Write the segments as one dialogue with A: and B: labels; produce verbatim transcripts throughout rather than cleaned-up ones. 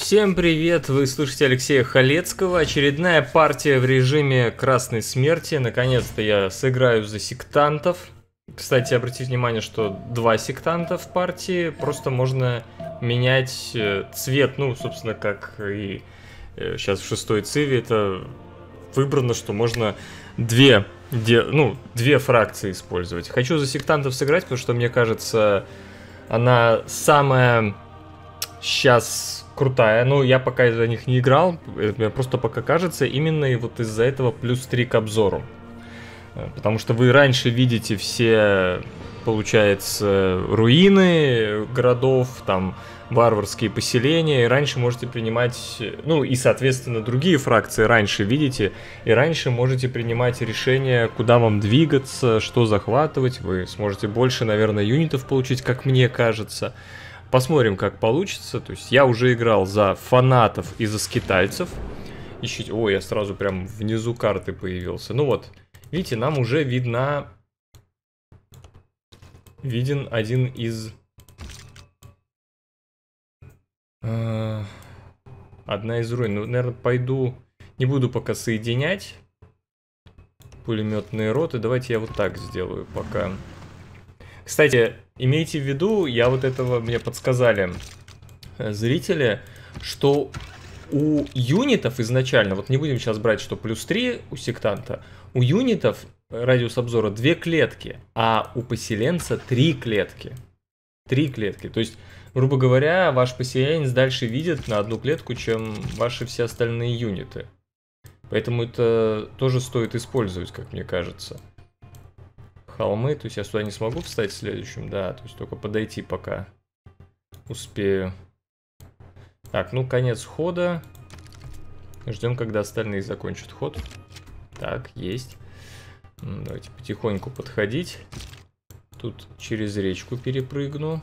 A: Всем привет! Вы слышите Алексея Халецкого. Очередная партия в режиме Красной Смерти. Наконец-то я сыграю за сектантов. Кстати, обратите внимание, что два сектанта в партии. Просто можно менять цвет. Ну, собственно, как и сейчас в шестой циве это выбрано, что можно две, ну, две фракции использовать. Хочу за сектантов сыграть, потому что мне кажется, она самая сейчас крутая. Ну, я пока за них не играл, мне просто пока кажется, именно и вот из-за этого плюс три к обзору. Потому что вы раньше видите все, получается, руины городов, там, варварские поселения, и раньше можете принимать, ну, и, соответственно, другие фракции раньше видите, и раньше можете принимать решение, куда вам двигаться, что захватывать, вы сможете больше, наверное, юнитов получить, как мне кажется. Посмотрим, как получится. То есть я уже играл за фанатов и за скитальцев. Ищите... Ой, я сразу прям внизу карты появился. Ну вот, видите, нам уже видна... Виден один из... Одна из руин. Ну, наверное, пойду... Не буду пока соединять пулеметные роты. Давайте я вот так сделаю пока. Кстати, имейте в виду, я вот этого мне подсказали зрители, что у юнитов изначально, вот не будем сейчас брать, что плюс три у сектанта, у юнитов радиус обзора две клетки, а у поселенца три клетки. Три клетки. То есть, грубо говоря, ваш поселенец дальше видит на одну клетку, чем ваши все остальные юниты. Поэтому это тоже стоит использовать, как мне кажется. Холмы, то есть я сюда не смогу встать следующим, да, то есть только подойти пока успею. Так, ну конец хода. Ждем, когда остальные закончат ход. Так, есть. Давайте потихоньку подходить. Тут через речку перепрыгну.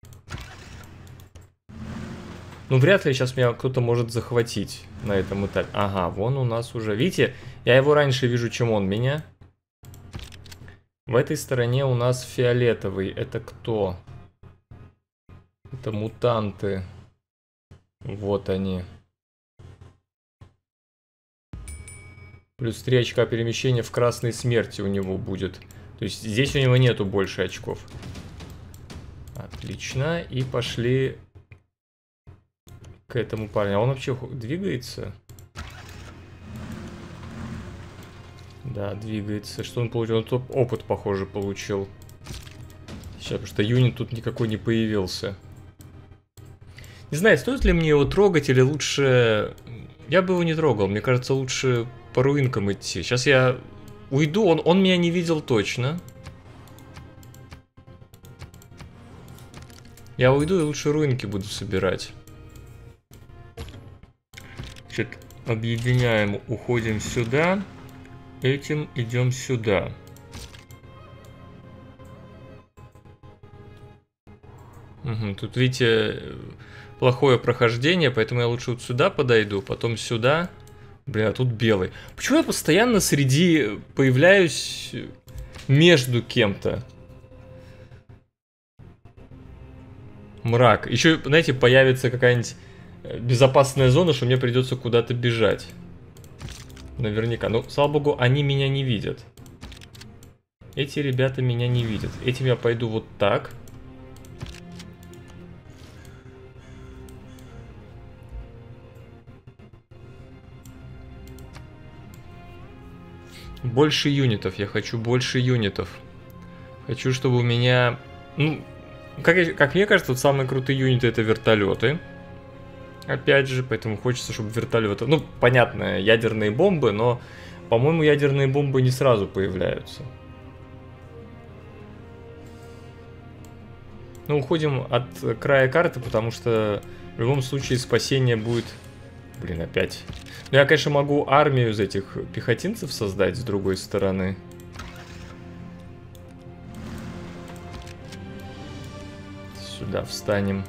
A: Ну, вряд ли сейчас меня кто-то может захватить на этом этапе. Ага, вон у нас уже, видите, я его раньше вижу, чем он меня. В этой стороне у нас фиолетовый. Это кто? Это мутанты. Вот они. Плюс три очка перемещения в Красной Смерти у него будет. То есть здесь у него нету больше очков. Отлично. И пошли к этому парню. А он вообще двигается? Да, двигается. Что он получил? Он топ опыт, похоже, получил. Сейчас, потому что юнит тут никакой не появился. Не знаю, стоит ли мне его трогать или лучше... Я бы его не трогал. Мне кажется, лучше по руинкам идти. Сейчас я уйду. Он, он меня не видел точно. Я уйду и лучше руинки буду собирать. Значит, объединяем, уходим сюда. Этим идем сюда. Угу, тут, видите, плохое прохождение, поэтому я лучше вот сюда подойду, потом сюда. Блин, а тут белый. Почему я постоянно среди появляюсь между кем-то? Мрак. Еще, знаете, появится какая-нибудь безопасная зона, что мне придется куда-то бежать. Наверняка. Но, слава богу, они меня не видят. Эти ребята меня не видят. Этим я пойду вот так. Больше юнитов. Я хочу больше юнитов. Хочу, чтобы у меня... Ну, как, как мне кажется, вот самые крутые юниты — это вертолеты. Опять же, поэтому хочется, чтобы вертолеты... Ну, понятно, ядерные бомбы, но, по-моему, ядерные бомбы не сразу появляются. Ну, уходим от края карты, потому что в любом случае спасение будет... Блин, опять. Ну, я, конечно, могу армию из этих пехотинцев создать с другой стороны. Сюда встанем.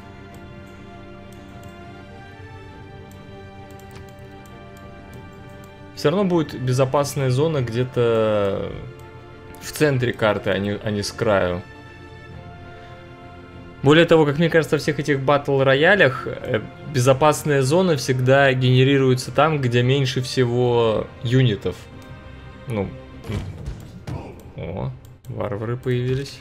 A: Все равно будет безопасная зона где-то в центре карты, а не, а не с краю. Более того, как мне кажется, во всех этих батл-роялях безопасная зона всегда генерируется там, где меньше всего юнитов. Ну, о, варвары появились.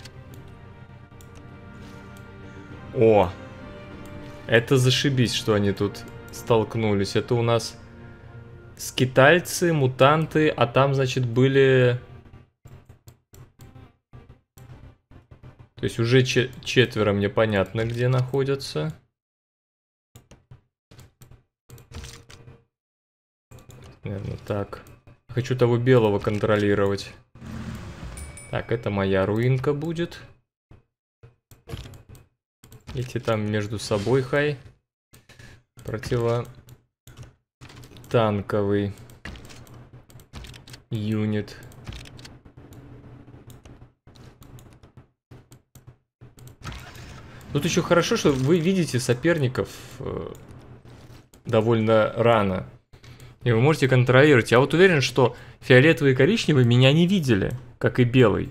A: О, это зашибись, что они тут столкнулись. Это у нас скитальцы, мутанты, а там, значит, были... То есть уже четверо мне понятно, где находятся. Наверное, так. Хочу того белого контролировать. Так, это моя руинка будет. Эти там между собой хай. Противотанковый юнит. Тут еще хорошо, что вы видите соперников э, довольно рано. И вы можете контролировать. Я вот уверен, что фиолетовый и коричневый меня не видели, как и белый.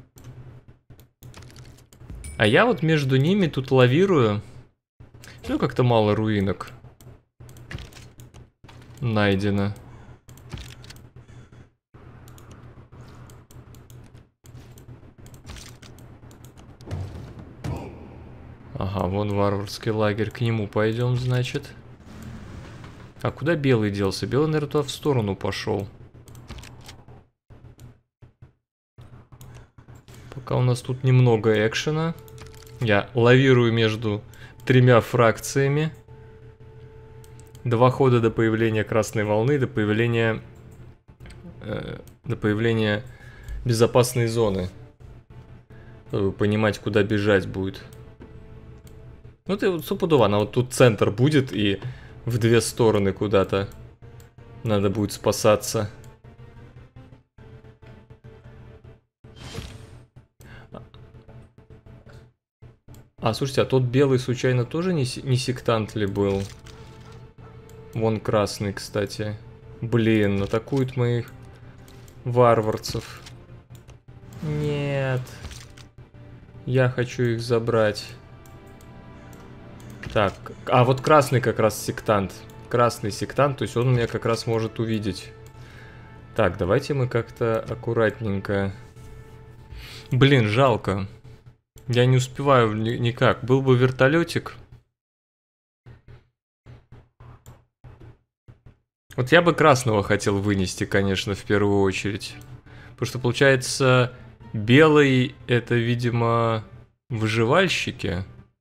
A: А я вот между ними тут лавирую. Ну, как-то мало руинок найдено. Ага, вон варварский лагерь, к нему пойдем, значит. А куда белый делся? Белый, наверное, туда в сторону пошел. Пока у нас тут немного экшена. Я лавирую между тремя фракциями. Два хода до появления красной волны, до появления... Э, до появления безопасной зоны. Чтобы понимать, куда бежать будет. Ну ты вот стопудово, она вот тут центр будет, и в две стороны куда-то надо будет спасаться. А, слушайте, а тот белый случайно тоже не, не сектант ли был? Вон красный, кстати. Блин, атакуют моих варварцев. Нет. Я хочу их забрать. Так, а вот красный как раз сектант. Красный сектант, то есть он меня как раз может увидеть. Так, давайте мы как-то аккуратненько. Блин, жалко. Я не успеваю ни никак. Был бы вертолетик. Вот я бы красного хотел вынести, конечно, в первую очередь. Потому что, получается, белый это, видимо, выживальщики.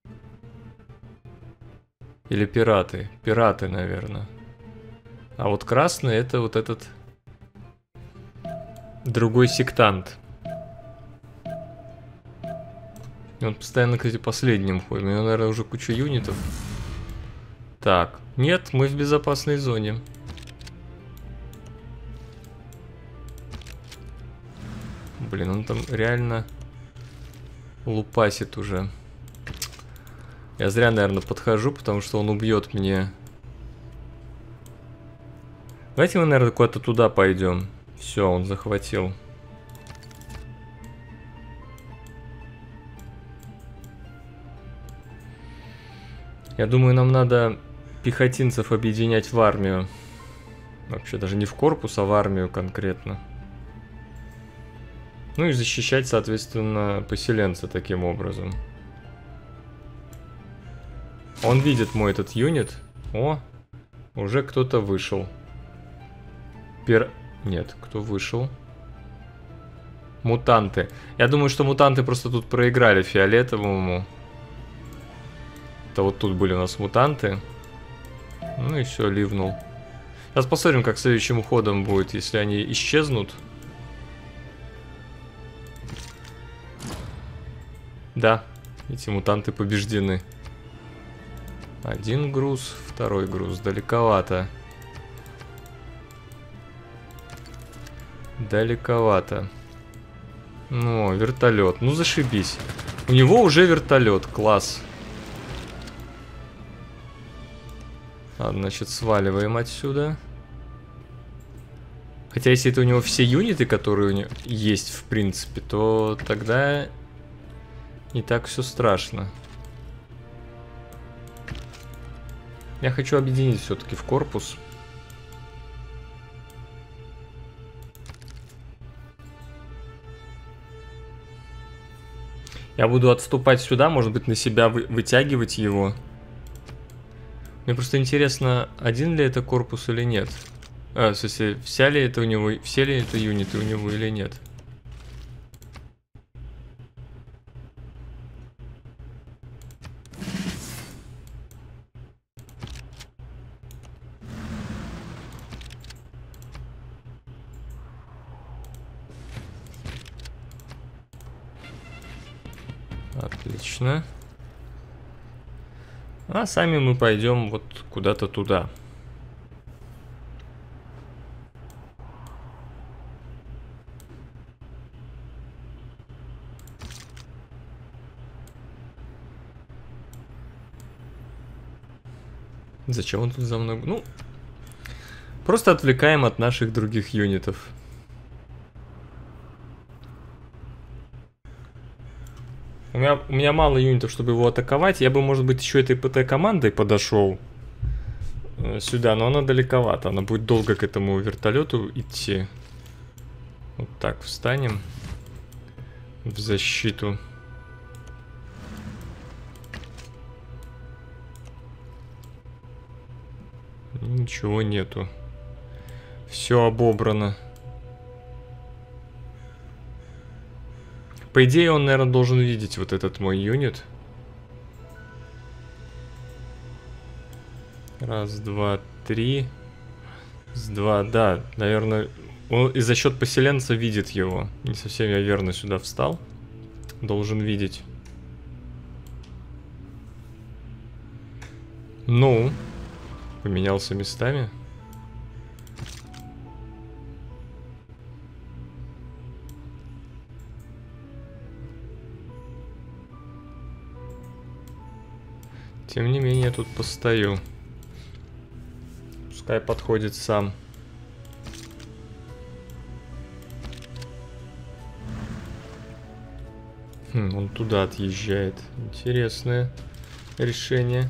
A: Или пираты. Пираты, наверное. А вот красный это вот этот другой сектант. И он постоянно, кстати, последним ходит. У него, наверное, уже куча юнитов. Так. Нет, мы в безопасной зоне. Блин, он там реально лупасит уже. Я зря, наверное, подхожу, потому что он убьет мне. Давайте мы, наверное, куда-то туда пойдем. Все, он захватил. Я думаю, нам надо пехотинцев объединять в армию. Вообще, даже не в корпус, а в армию конкретно. Ну и защищать, соответственно, поселенца таким образом. Он видит мой этот юнит. О, уже кто-то вышел. Пер... Нет, кто вышел? Мутанты. Я думаю, что мутанты просто тут проиграли фиолетовому. Это вот тут были у нас мутанты. Ну и все, ливнул. Сейчас посмотрим, как следующим ходом будет, если они исчезнут. Да, эти мутанты побеждены. Один груз, второй груз. Далековато. Далековато. Ну, вертолет. Ну, зашибись. У него уже вертолет. Класс. Ладно, значит, сваливаем отсюда. Хотя, если это у него все юниты, которые у него есть, в принципе, то тогда не так все страшно. Я хочу объединить все-таки в корпус. Я буду отступать сюда, может быть, на себя вы вытягивать его. Мне просто интересно, один ли это корпус или нет. А, в смысле, вся ли это у него, все ли это юниты у него или нет. Отлично. А сами мы пойдем вот куда-то туда. Зачем он тут за мной? Ну, просто отвлекаем от наших других юнитов. У меня, у меня мало юнитов, чтобы его атаковать. Я бы, может быть, еще этой ПТ-командой подошел э, сюда, но она далековато. Она будет долго к этому вертолету идти. Вот так, встанем в защиту. Ничего нету. Все обобрано. По идее, он, наверное, должен видеть вот этот мой юнит. Раз, два, три. С два, да, наверное, он и за счет поселенца видит его. Не совсем я верно сюда встал. Должен видеть. Ну, поменялся местами. Тем не менее, я тут постою. Пускай подходит сам. Хм, он туда отъезжает. Интересное решение.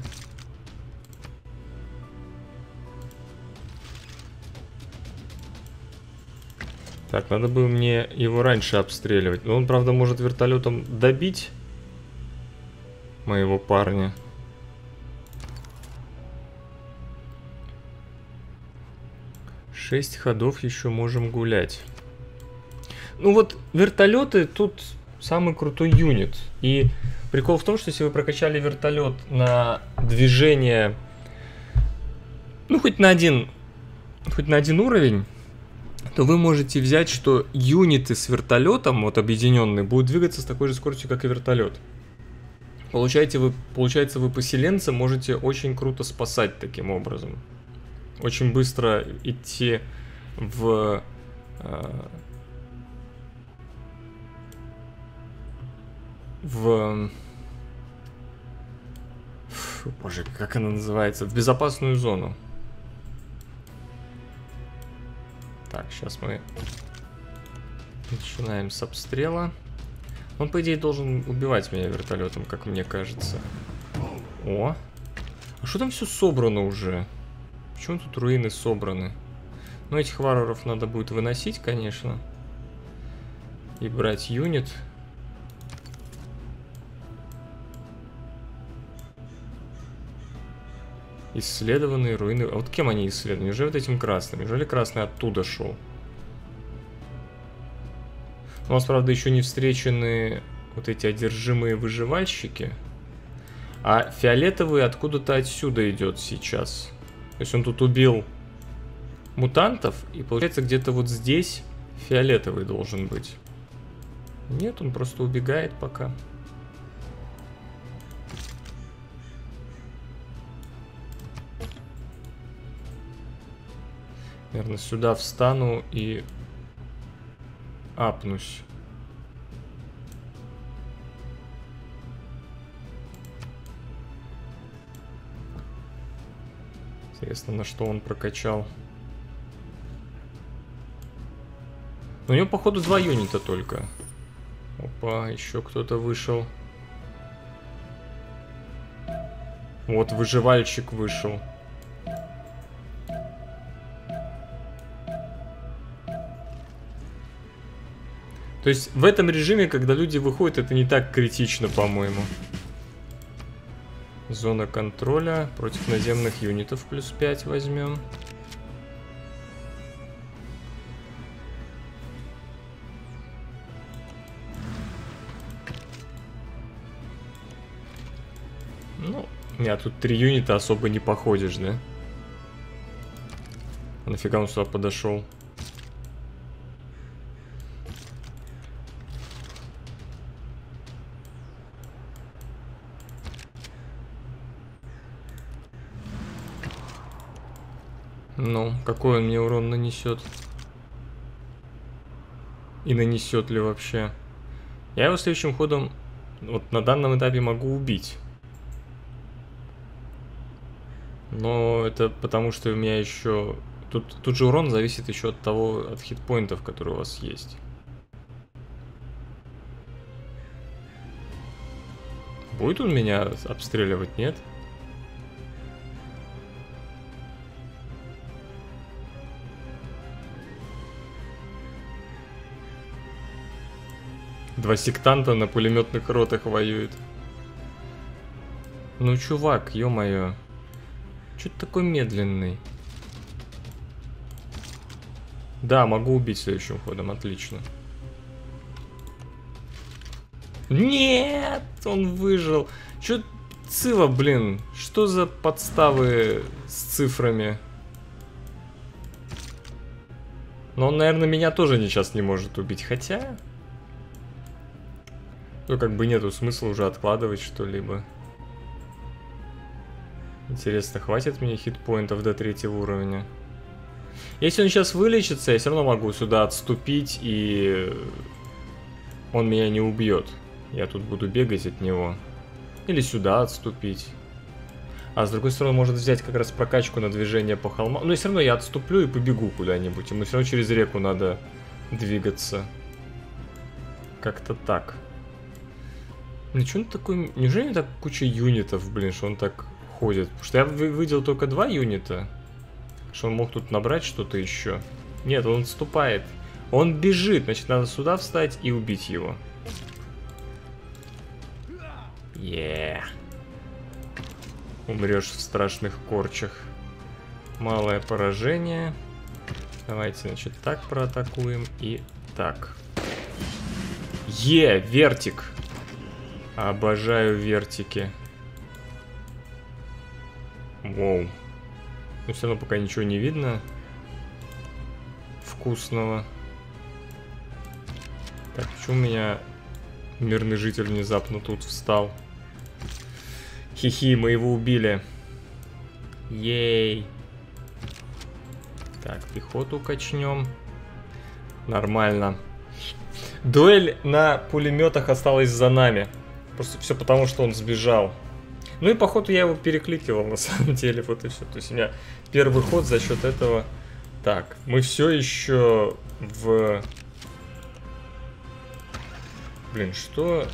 A: Так, надо было мне его раньше обстреливать. Но он, правда, может вертолетом добить моего парня. Шесть ходов еще можем гулять. Ну вот, вертолеты тут самый крутой юнит. И прикол в том, что если вы прокачали вертолет на движение, ну хоть на один, хоть на один уровень, то вы можете взять, что юниты с вертолетом, вот объединенные, будут двигаться с такой же скоростью, как и вертолет. Получаете вы, получается, вы поселенца можете очень круто спасать таким образом. Очень быстро идти в... Э, в... Фу, боже, как она называется? В безопасную зону. Так, сейчас мы начинаем с обстрела. Он, по идее, должен убивать меня вертолетом, как мне кажется. О! А что там все собрано уже? Почему тут руины собраны? Ну, этих варваров надо будет выносить, конечно. И брать юнит. Исследованные руины. А вот кем они исследованы? Неужели вот этим красным? Неужели красный оттуда шел? У нас, правда, еще не встречены вот эти одержимые выживальщики. А фиолетовый откуда-то отсюда идет сейчас. То есть он тут убил мутантов, и получается где-то вот здесь фиолетовый должен быть. Нет, он просто убегает пока. Наверное, сюда встану и апнусь. Интересно, на что он прокачал. Но у него, походу, два юнита только. Опа, еще кто-то вышел. Вот, выживальщик вышел. То есть в этом режиме, когда люди выходят, это не так критично, по-моему. Зона контроля против наземных юнитов плюс пять возьмем. Ну, у меня тут три юнита, особо не походишь, да? А нафига он сюда подошел? Ну, какой он мне урон нанесет? И нанесет ли вообще? Я его следующим ходом вот на данном этапе могу убить. Но это потому, что у меня еще... Тут, тут же урон зависит еще от того, от хитпоинтов, которые у вас есть. Будет он меня обстреливать, нет? Два сектанта на пулеметных ротах воюют. Ну, чувак, ё-моё. Чё ты такой медленный? Да, могу убить следующим ходом, отлично. Нет, он выжил. Чё, Цива, блин, что за подставы с цифрами? Но он, наверное, меня тоже сейчас не может убить, хотя... Ну, как бы нету смысла уже откладывать что-либо. Интересно, хватит мне хитпоинтов до третьего уровня? Если он сейчас вылечится, я все равно могу сюда отступить, и он меня не убьет. Я тут буду бегать от него. Или сюда отступить. А с другой стороны, может взять как раз прокачку на движение по холмам. Но и все равно я отступлю и побегу куда-нибудь. Ему все равно через реку надо двигаться. Как-то так. Ничего он такой... Неужели так куча юнитов, блин, что он так ходит? Потому что я выделил только два юнита. Что он мог тут набрать что-то еще. Нет, он отступает. Он бежит, значит, надо сюда встать и убить его. Yeah. Умрешь в страшных корчах. Малое поражение. Давайте, значит, так проатакуем и так. Е, вертик. Обожаю вертики. Воу. Но все равно пока ничего не видно вкусного. Так, почему у меня мирный житель внезапно тут встал? Хи-хи, мы его убили. Ей. Так, пехоту качнем. Нормально. Дуэль на пулеметах осталась за нами. Просто все потому, что он сбежал. Ну и походу я его перекликивал на самом деле. Вот и все. То есть у меня первый ход за счет этого. Так, мы все еще в... Блин, что...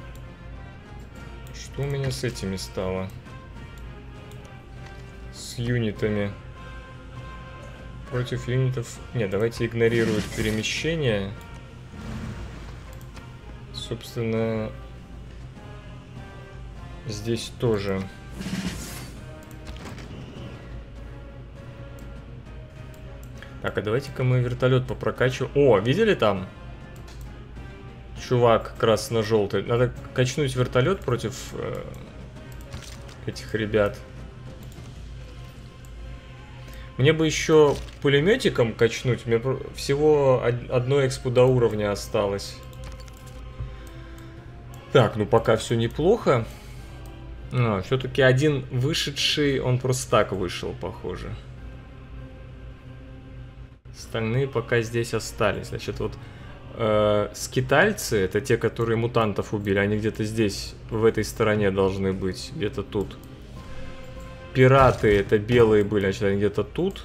A: Что у меня с этими стало? С юнитами. Против юнитов... Не, давайте игнорировать перемещение. Собственно... Здесь тоже. Так, а давайте-ка мы вертолет попрокачиваем. О, видели там? Чувак красно-желтый. Надо качнуть вертолет против э, этих ребят. Мне бы еще пулеметиком качнуть. Мне всего одно экспо до уровня осталось. Так, ну пока все неплохо. А, все-таки один вышедший, он просто так вышел, похоже. Остальные пока здесь остались. Значит, вот э, скитальцы, это те, которые мутантов убили, они где-то здесь, в этой стороне должны быть, где-то тут. Пираты, это белые были, значит, они где-то тут.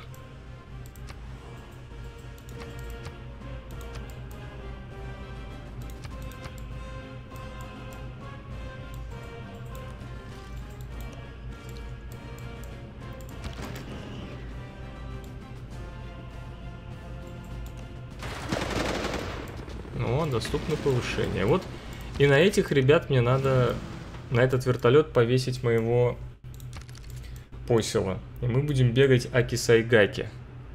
A: О, доступно повышение. Вот и на этих ребят мне надо, на этот вертолет повесить моего посела. И мы будем бегать аки-сайгаки.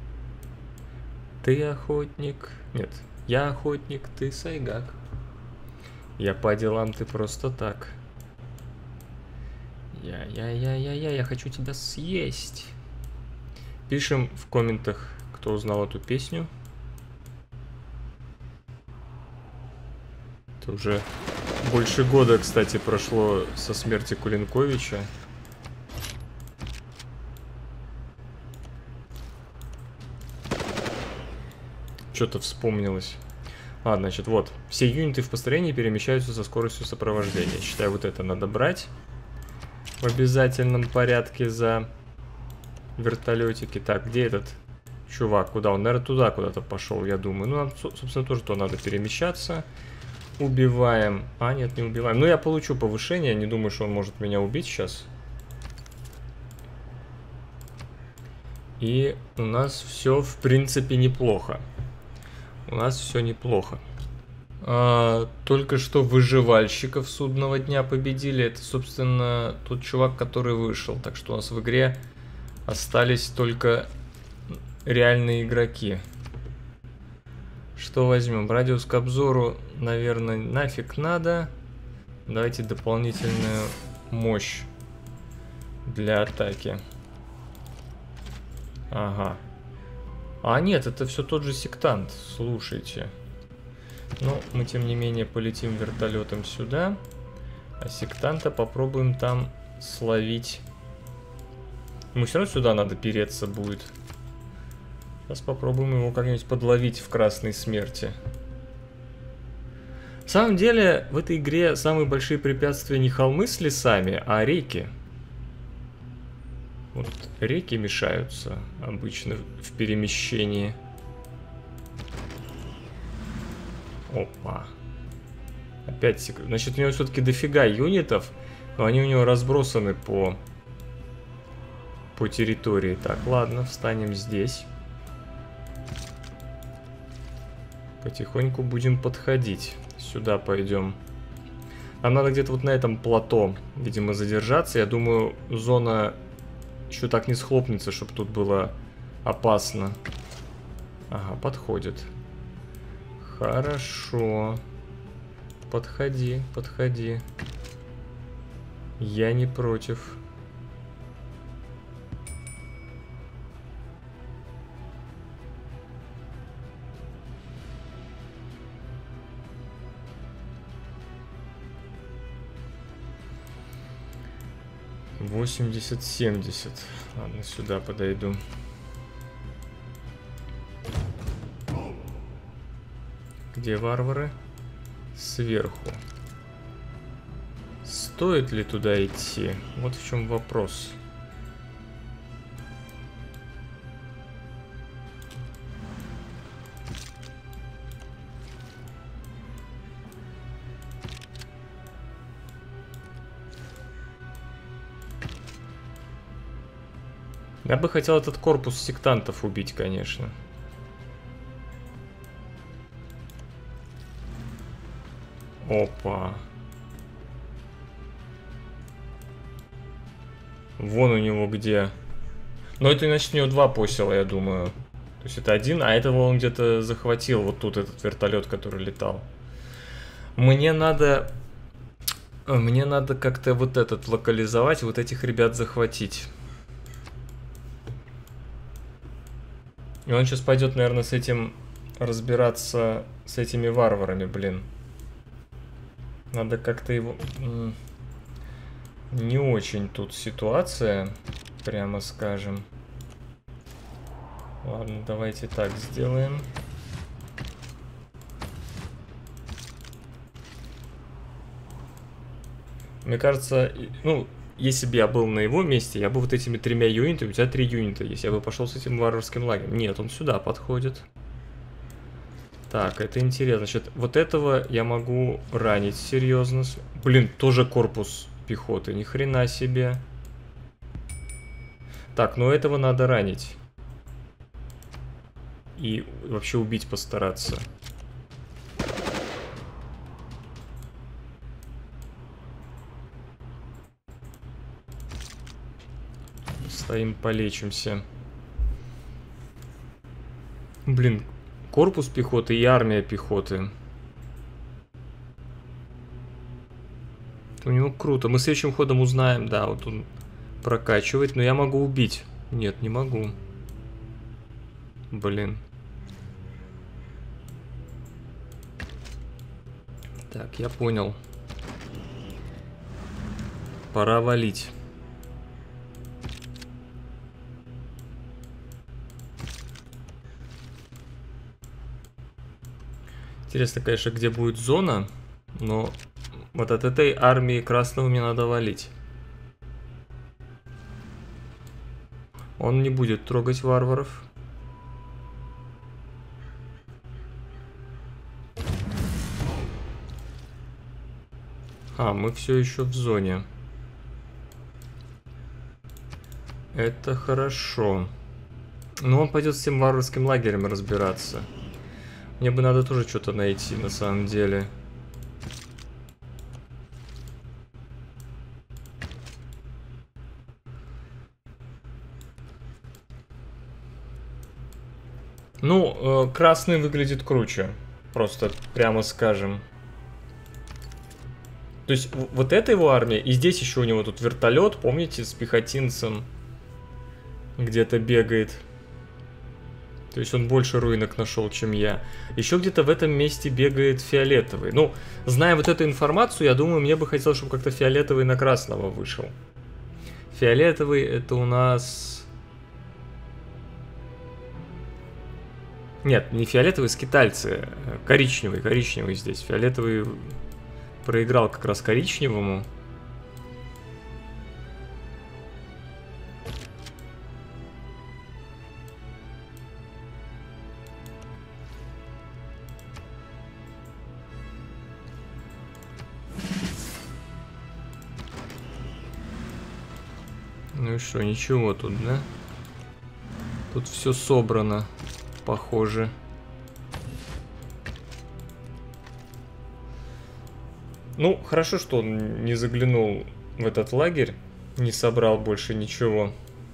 A: Ты охотник. Нет, я охотник, ты сайгак. Я по делам, ты просто так. Я-я-я-я-я, я хочу тебя съесть. Пишем в комментах, кто узнал эту песню. Это уже больше года, кстати, прошло со смерти Кулинковича. Что-то вспомнилось. Ладно, значит, вот. Все юниты в построении перемещаются со скоростью сопровождения. Считаю, вот это надо брать в обязательном порядке за вертолетики. Так, где этот чувак? Куда он? Наверное, туда куда-то пошел, я думаю. Ну, нам, собственно, тоже то надо перемещаться. Убиваем. А, нет, не убиваем. Ну, я получу повышение. Не думаю, что он может меня убить сейчас. И у нас все, в принципе, неплохо. У нас все неплохо. А, только что выживальщиков судного дня победили. Это, собственно, тот чувак, который вышел. Так что у нас в игре остались только реальные игроки. Что возьмем? Радиус к обзору, наверное, нафиг надо. Давайте дополнительную мощь для атаки. Ага. А нет, это все тот же сектант, слушайте. Но мы, тем не менее, полетим вертолетом сюда. А сектанта попробуем там словить. Ему все равно сюда надо переться будет. Сейчас попробуем его как-нибудь подловить в красной смерти. На самом деле, в этой игре самые большие препятствия не холмы с лесами, а реки. Вот реки мешаются обычно в перемещении. Опа. Опять секрет. Значит, у него все-таки дофига юнитов, но они у него разбросаны по, по территории. Так, ладно, встанем здесь. Потихоньку будем подходить. Сюда пойдем. Нам надо где-то вот на этом плато, видимо, задержаться. Я думаю, зона еще так не схлопнется, чтобы тут было опасно. Ага, подходит. Хорошо. Подходи, подходи. Я не против. восемьдесят семьдесят. Ладно, сюда подойду. Где варвары? Сверху. Стоит ли туда идти? Вот в чем вопрос. Я бы хотел этот корпус сектантов убить, конечно. Опа. Вон у него где. Но это значит у него два посела, я думаю. То есть это один, а этого он где-то захватил. Вот тут этот вертолет, который летал. Мне надо... Мне надо как-то вот этот локализовать, вот этих ребят захватить. И он сейчас пойдет, наверное, с этим разбираться, с этими варварами, блин. Надо как-то его... Не очень тут ситуация, прямо скажем. Ладно, давайте так сделаем. Мне кажется, ну... Если бы я был на его месте, я бы вот этими тремя юнитами, у тебя три юнита есть, я бы пошел с этим варварским лагерем. Нет, он сюда подходит. Так, это интересно. Значит, вот этого я могу ранить серьезно. Блин, тоже корпус пехоты, ни хрена себе. Так, ну этого надо ранить. И вообще убить постараться. Постоим, полечимся. Блин, корпус пехоты и армия пехоты. У него круто. Мы следующим ходом узнаем. Да, вот он прокачивает. Но я могу убить. Нет, не могу. Блин. Так, я понял. Пора валить. Интересно, конечно, где будет зона, но вот от этой армии красного мне надо валить. Он не будет трогать варваров. А, мы все еще в зоне. Это хорошо. Но он пойдет с тем варварским лагерем разбираться. Мне бы надо тоже что-то найти, на самом деле. Ну, э, красный выглядит круче. Просто, прямо скажем. То есть, вот эта его армия, и здесь еще у него тут вертолет, помните, с пехотинцем где-то бегает. То есть он больше руинок нашел, чем я. Еще где-то в этом месте бегает фиолетовый. Ну, зная вот эту информацию, я думаю, мне бы хотелось, чтобы как-то фиолетовый на красного вышел. Фиолетовый это у нас... Нет, не фиолетовый, скитальцы. Коричневый, коричневый здесь. Фиолетовый проиграл как раз коричневому. Ну и что, ничего тут, да? Тут все собрано, похоже. Ну, хорошо, что он не заглянул в этот лагерь, не собрал больше ничего.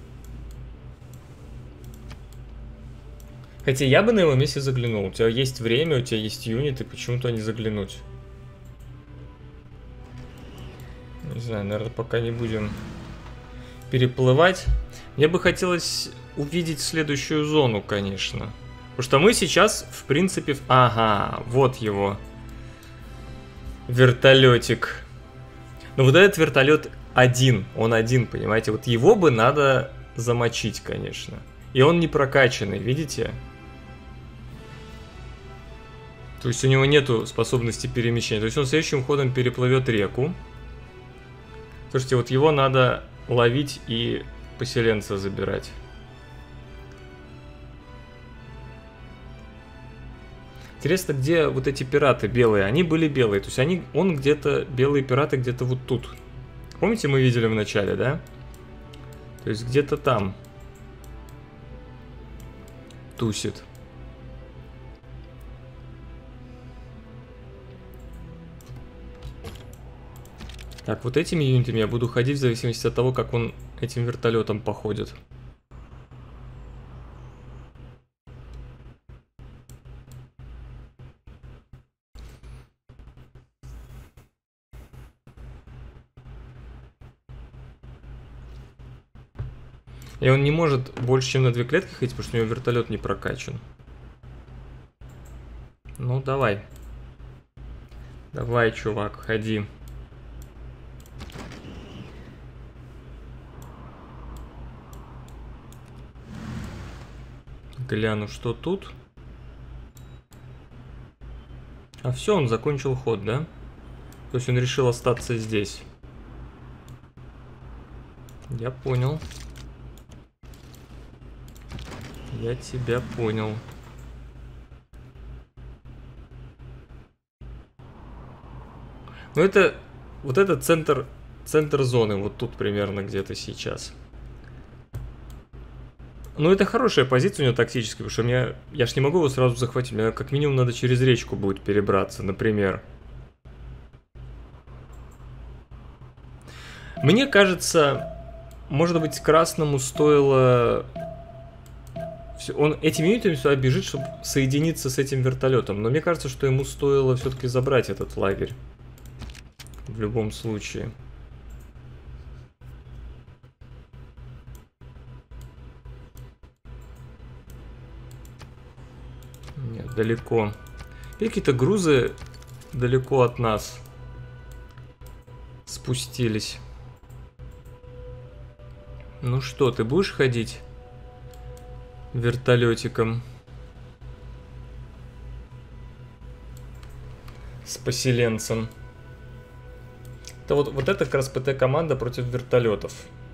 A: Хотя я бы на его месте заглянул. У тебя есть время, у тебя есть юниты, почему-то не заглянуть. Не знаю, наверное, пока не будем переплывать. Мне бы хотелось увидеть следующую зону, конечно. Потому что мы сейчас, в принципе... Ага, вот его. Вертолетик. Но вот этот вертолет один. Он один, понимаете? Вот его бы надо замочить, конечно. И он не прокачанный, видите? То есть у него нету способности перемещения. То есть он следующим ходом переплывет реку. Слушайте, вот его надо ловить и поселенца забирать. Интересно, где вот эти пираты белые? Они были белые. То есть они, он где-то, белые пираты где-то вот тут. Помните, мы видели в начале, да? То есть где-то там тусит. Так, вот этими юнитами я буду ходить в зависимости от того, как он этим вертолетом походит. И он не может больше, чем на две клетки ходить, потому что у него вертолет не прокачан. Ну, давай. Давай, чувак, ходи. Гляну, что тут. А все, он закончил ход, да? То есть он решил остаться здесь. Я понял. Я тебя понял. Ну это... Вот это центр... Центр зоны. Вот тут примерно где-то сейчас. Ну, это хорошая позиция у него тактическая, потому что мне, я ж не могу его сразу захватить. Мне как минимум надо через речку будет перебраться, например. Мне кажется, может быть, красному стоило... Он этими минутами сюда бежит, чтобы соединиться с этим вертолетом. Но мне кажется, что ему стоило все-таки забрать этот лагерь. В любом случае. Нет, далеко. И какие-то грузы далеко от нас спустились. Ну что, ты будешь ходить вертолетиком с поселенцем? Это вот, вот это как раз ПТ-команда против вертолетов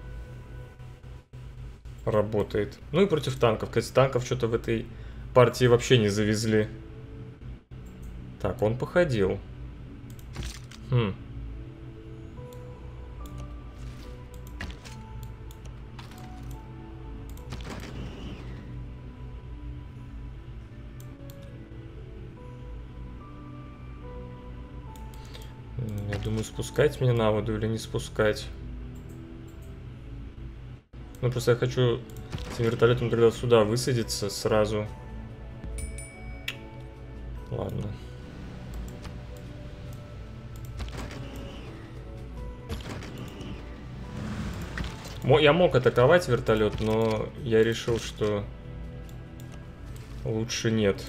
A: работает. Ну и против танков. Кстати, танков что-то в этой партии вообще не завезли. Так, он походил. Хм. Я думаю, спускать меня на воду или не спускать. Ну, просто я хочу с вертолетом тогда сюда высадиться сразу. Ладно. Я мог атаковать вертолет, но я решил, что лучше нет.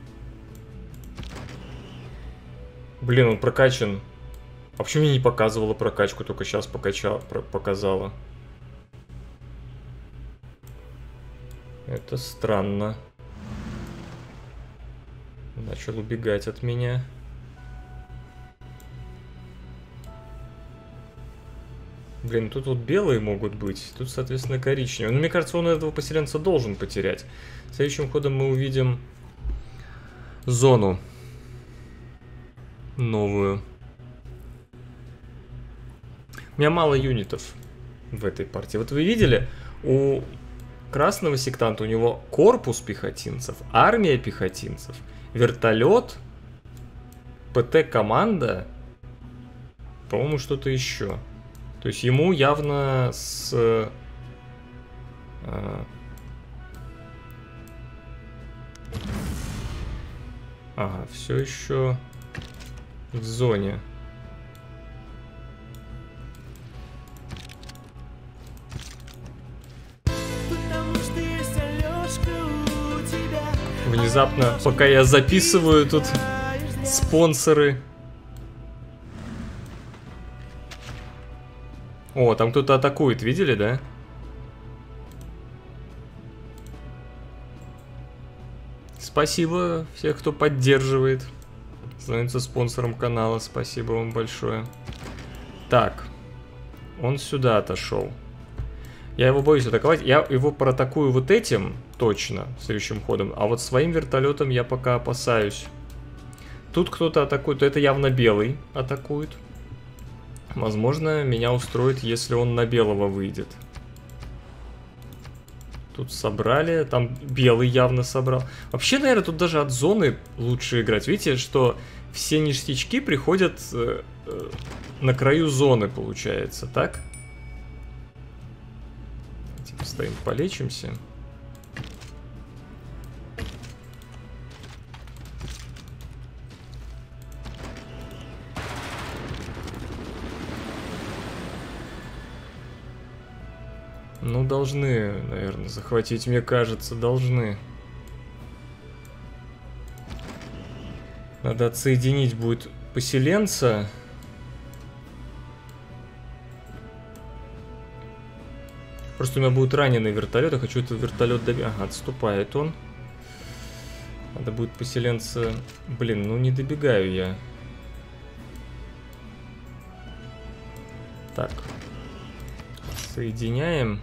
A: Блин, он прокачан. А почему мне не показывала прокачку, только сейчас покачал, про, показала? Это странно. Начал убегать от меня. Блин, тут вот белые могут быть, тут, соответственно, коричневые. Но мне кажется, он этого поселенца должен потерять. Следующим ходом мы увидим зону новую. У меня мало юнитов в этой партии. Вот вы видели, у красного сектанта у него корпус пехотинцев, армия пехотинцев, вертолет, ПТ-команда, по-моему, что-то еще. То есть ему явно с... А... Ага, все еще в зоне. Внезапно, пока я записываю, тут спонсоры. О, там кто-то атакует, видели, да? Спасибо всех, кто поддерживает. Становится спонсором канала, спасибо вам большое. Так, он сюда отошел. Я его боюсь атаковать. Я его проатакую вот этим точно, следующим ходом. А вот своим вертолетом я пока опасаюсь. Тут кто-то атакует. Это явно белый атакует. Возможно, меня устроит, если он на белого выйдет. Тут собрали. Там белый явно собрал. Вообще, наверное, тут даже от зоны лучше играть. Видите, что все ништячки приходят э, э, на краю зоны, получается, так? Стоим, полечимся. Ну, должны, наверное, захватить, мне кажется, должны. Надо отсоединить будет поселенца. Просто у меня будет раненый вертолет, я хочу этот вертолет добить. Ага, отступает он. Надо будет поселенца... Блин, ну не добегаю я. Так. Соединяем.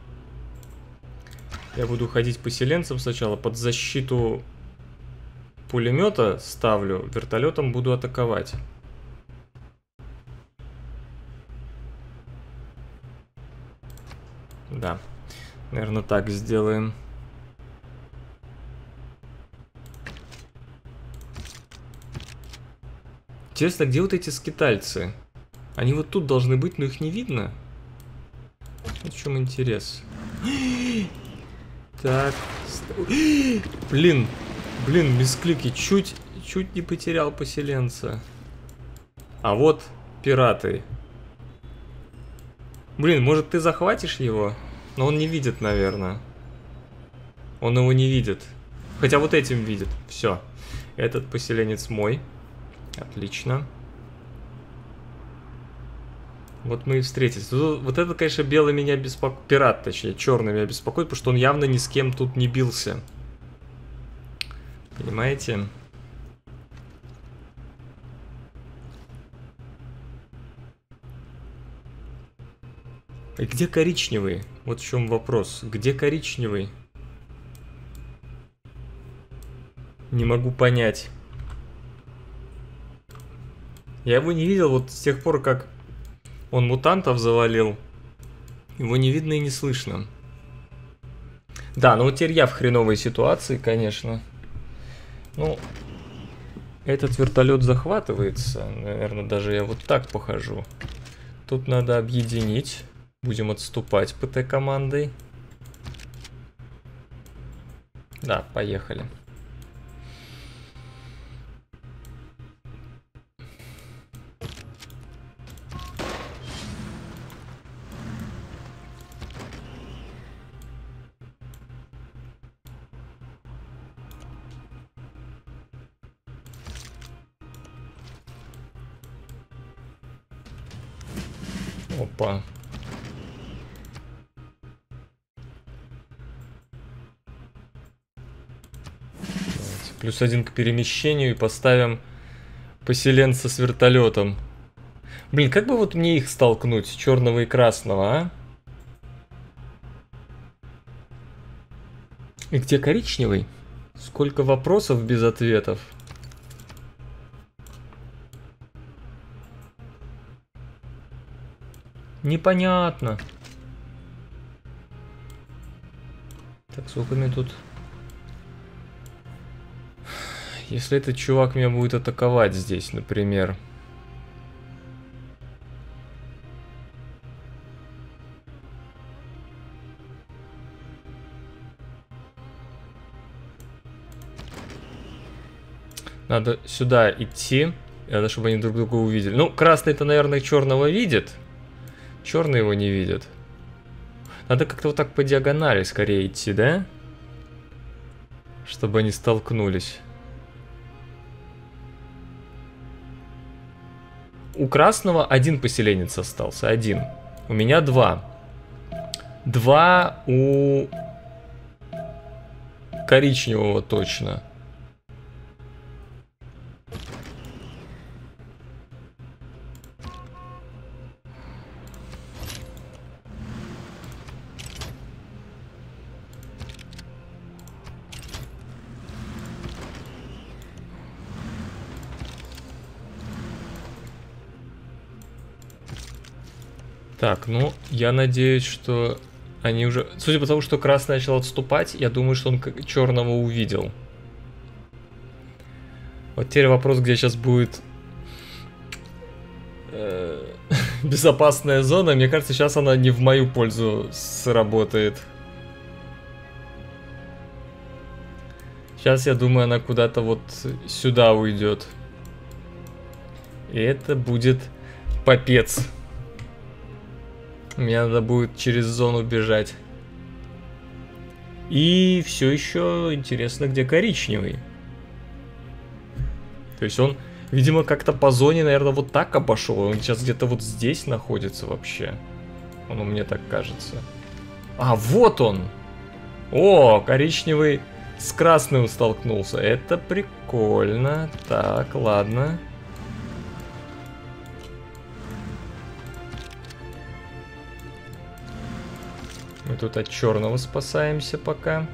A: Я буду ходить поселенцем сначала. Под защиту пулемета ставлю. Вертолетом буду атаковать. Да, наверное, так сделаем. Интересно, где вот эти скитальцы? Они вот тут должны быть, но их не видно. в чем интерес. Так. Блин. Блин, мисклики. Чуть, чуть не потерял поселенца. А вот пираты. Блин, может ты захватишь его? Но он не видит, наверное. Он его не видит. Хотя вот этим видит. Все. Этот поселенец мой. Отлично. Вот мы и встретились. Вот это, конечно, белый меня беспокоит. Пират, точнее, черный меня беспокоит, потому что он явно ни с кем тут не бился. Понимаете? И где коричневый? Вот в чем вопрос. Где коричневый? Не могу понять. Я его не видел вот с тех пор, как он мутантов завалил. Его не видно и не слышно. Да, ну вот теперь я в хреновой ситуации, конечно. Ну, этот вертолет захватывается. Наверное, даже я вот так похожу. Тут надо объединить. Будем отступать ПТ-командой. Да, поехали. Опа. Давайте. Плюс один к перемещению и поставим поселенца с вертолетом. Блин, как бы вот мне их столкнуть, черного и красного, а? И где коричневый? Сколько вопросов без ответов. Непонятно. Так, сколько мне тут... Если этот чувак меня будет атаковать здесь, например... Надо сюда идти. Надо, чтобы они друг друга увидели. Ну, красный-то, наверное, черного видит. Черный его не видит. Надо как-то вот так по диагонали скорее идти, да? Чтобы они столкнулись. У красного один поселенец остался. Один. У меня два. Два у коричневого точно. Так, ну, я надеюсь, что они уже... Судя по тому, что красный начал отступать, я думаю, что он черного увидел. Вот теперь вопрос, где сейчас будет э, безопасная зона. Мне кажется, сейчас она не в мою пользу сработает. Сейчас, я думаю, она куда-то вот сюда уйдет. И это будет попец. Мне надо будет через зону бежать. И все еще интересно, где коричневый. То есть он, видимо, как-то по зоне, наверное, вот так обошел. Он сейчас где-то вот здесь находится вообще. Ну, мне так кажется. А, вот он! О, коричневый с красным столкнулся. Это прикольно. Так, ладно. Мы тут от черного спасаемся пока.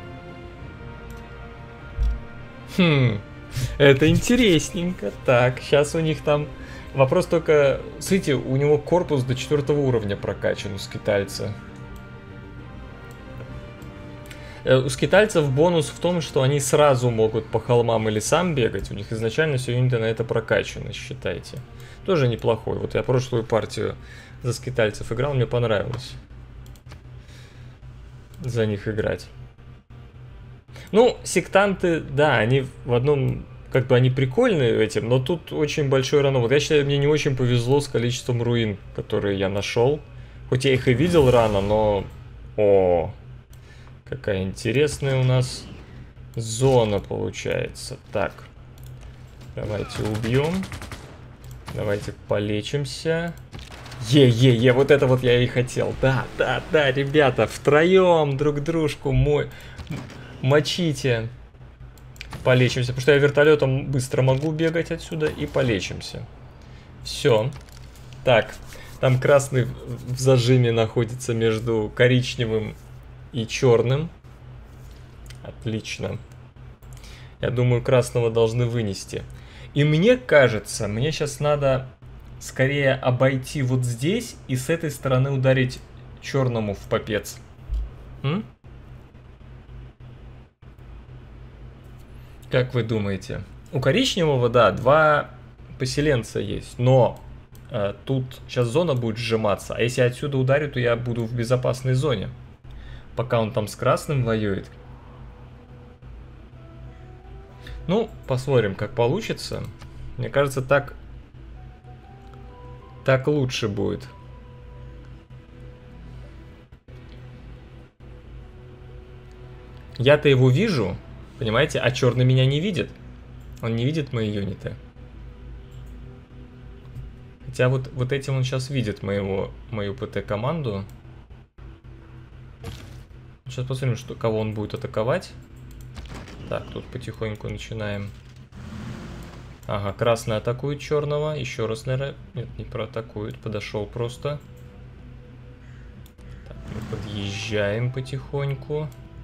A: Хм, это интересненько. Так, сейчас у них там... Вопрос только... Смотрите, у него корпус до четвертого уровня прокачан у скитальца. У скитальцев бонус в том, что они сразу могут по холмам и лесам бегать. У них изначально все юниты на это прокачаны, считайте. Тоже неплохой. Вот я прошлую партию за скитальцев играл, мне понравилось. за них играть. Ну, сектанты, да, они в одном, как бы они прикольные этим, но тут очень большой рано. Вот я считаю, мне не очень повезло с количеством руин, которые я нашел. Хоть я их и видел рано, но... О, какая интересная у нас зона получается. Так, давайте убьем. Давайте полечимся. Е-е-е, вот это вот я и хотел. Да, да, да, ребята, втроем друг дружку мой... мочите. Полечимся, потому что я вертолетом быстро могу бегать отсюда, и полечимся. Все. Так, там красный в зажиме находится между коричневым и черным. Отлично. Я думаю, красного должны вынести. И мне кажется, мне сейчас надо скорее обойти вот здесь и с этой стороны ударить черному в попец. М? Как вы думаете? У коричневого, да, два поселенца есть, но э, тут сейчас зона будет сжиматься, а если я отсюда ударю, то я буду в безопасной зоне, пока он там с красным воюет. Ну, посмотрим, как получится. Мне кажется, так, так лучше будет. Я-то его вижу, понимаете, а черный меня не видит. Он не видит мои юниты. Хотя вот, вот этим он сейчас видит моего, мою ПТ-команду. Сейчас посмотрим, что, кого он будет атаковать. Так, тут потихоньку начинаем. Ага, красный атакует черного. Еще раз, наверное... Нет, не проатакует. Подошел просто. Так, мы подъезжаем потихоньку.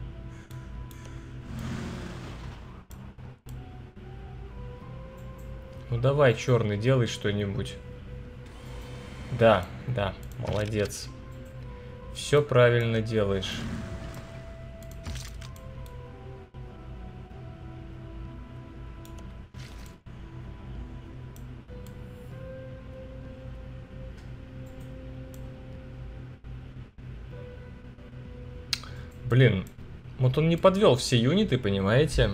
A: Ну давай, черный, делай что-нибудь. Да, да, молодец. Все правильно делаешь. Блин, вот он не подвел все юниты, понимаете?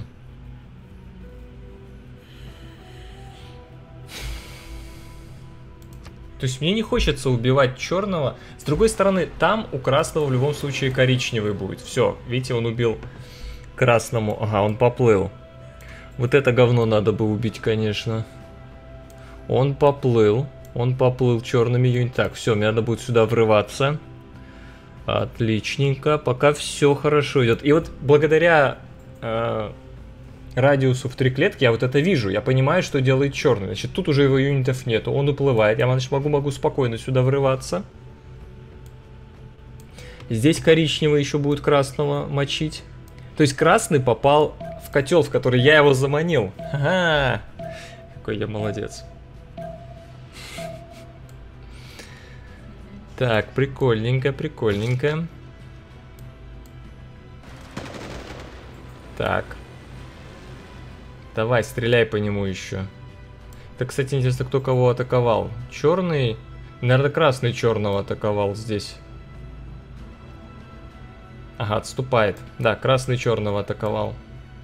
A: То есть мне не хочется убивать черного. С другой стороны, там у красного в любом случае коричневый будет. Все, видите, он убил красному. Ага, он поплыл. Вот это говно надо бы убить, конечно. Он поплыл. Он поплыл черными юнитами. Так, все, мне надо будет сюда врываться. Отличненько. Пока все хорошо идет. И вот благодаря э, радиусу в три клетки я вот это вижу. Я понимаю, что делает черный. Значит, тут уже его юнитов нету. Он уплывает. Я, значит, могу, могу спокойно сюда врываться. Здесь коричневый еще будет красного мочить. То есть красный попал в котел, в который я его заманил. Ага. Какой я молодец. Так, прикольненько, прикольненько. Так. Давай, стреляй по нему еще. Так, кстати, интересно, кто кого атаковал. Черный? Наверное, красный черного атаковал здесь. Ага, отступает. Да, красный черного атаковал.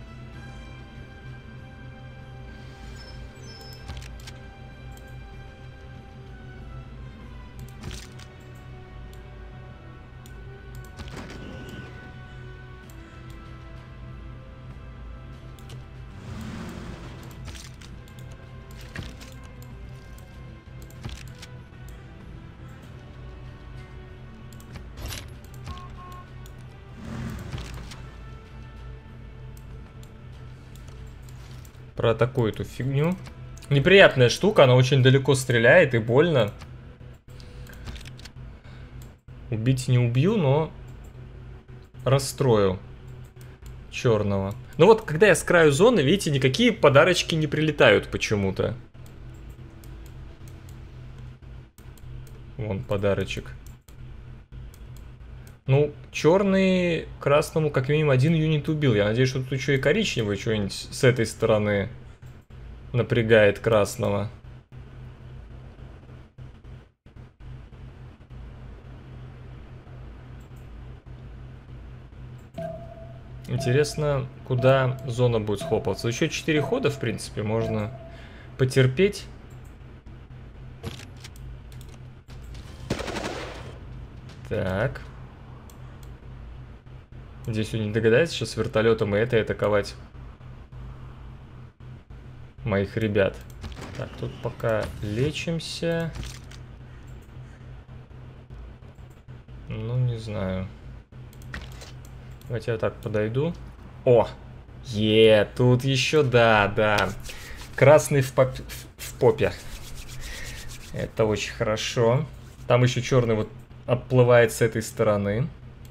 A: Проатакую эту фигню. Неприятная штука, она очень далеко стреляет и больно. Убить не убью, но расстрою черного. Ну вот, когда я с краю зоны, видите, никакие подарочки не прилетают почему-то. Вон подарочек. Ну, черный красному как минимум один юнит убил. Я надеюсь, что тут еще и коричневый что-нибудь с этой стороны напрягает красного. Интересно, куда зона будет схлопываться. Еще четыре хода, в принципе, можно потерпеть. Так. Здесь он не догадается сейчас вертолетом и этой атаковать моих ребят. Так, тут пока лечимся. Ну, не знаю. Давайте я так подойду. О! Е, тут еще, да, да. Красный в, поп... в попе. Это очень хорошо. Там еще черный вот отплывает с этой стороны.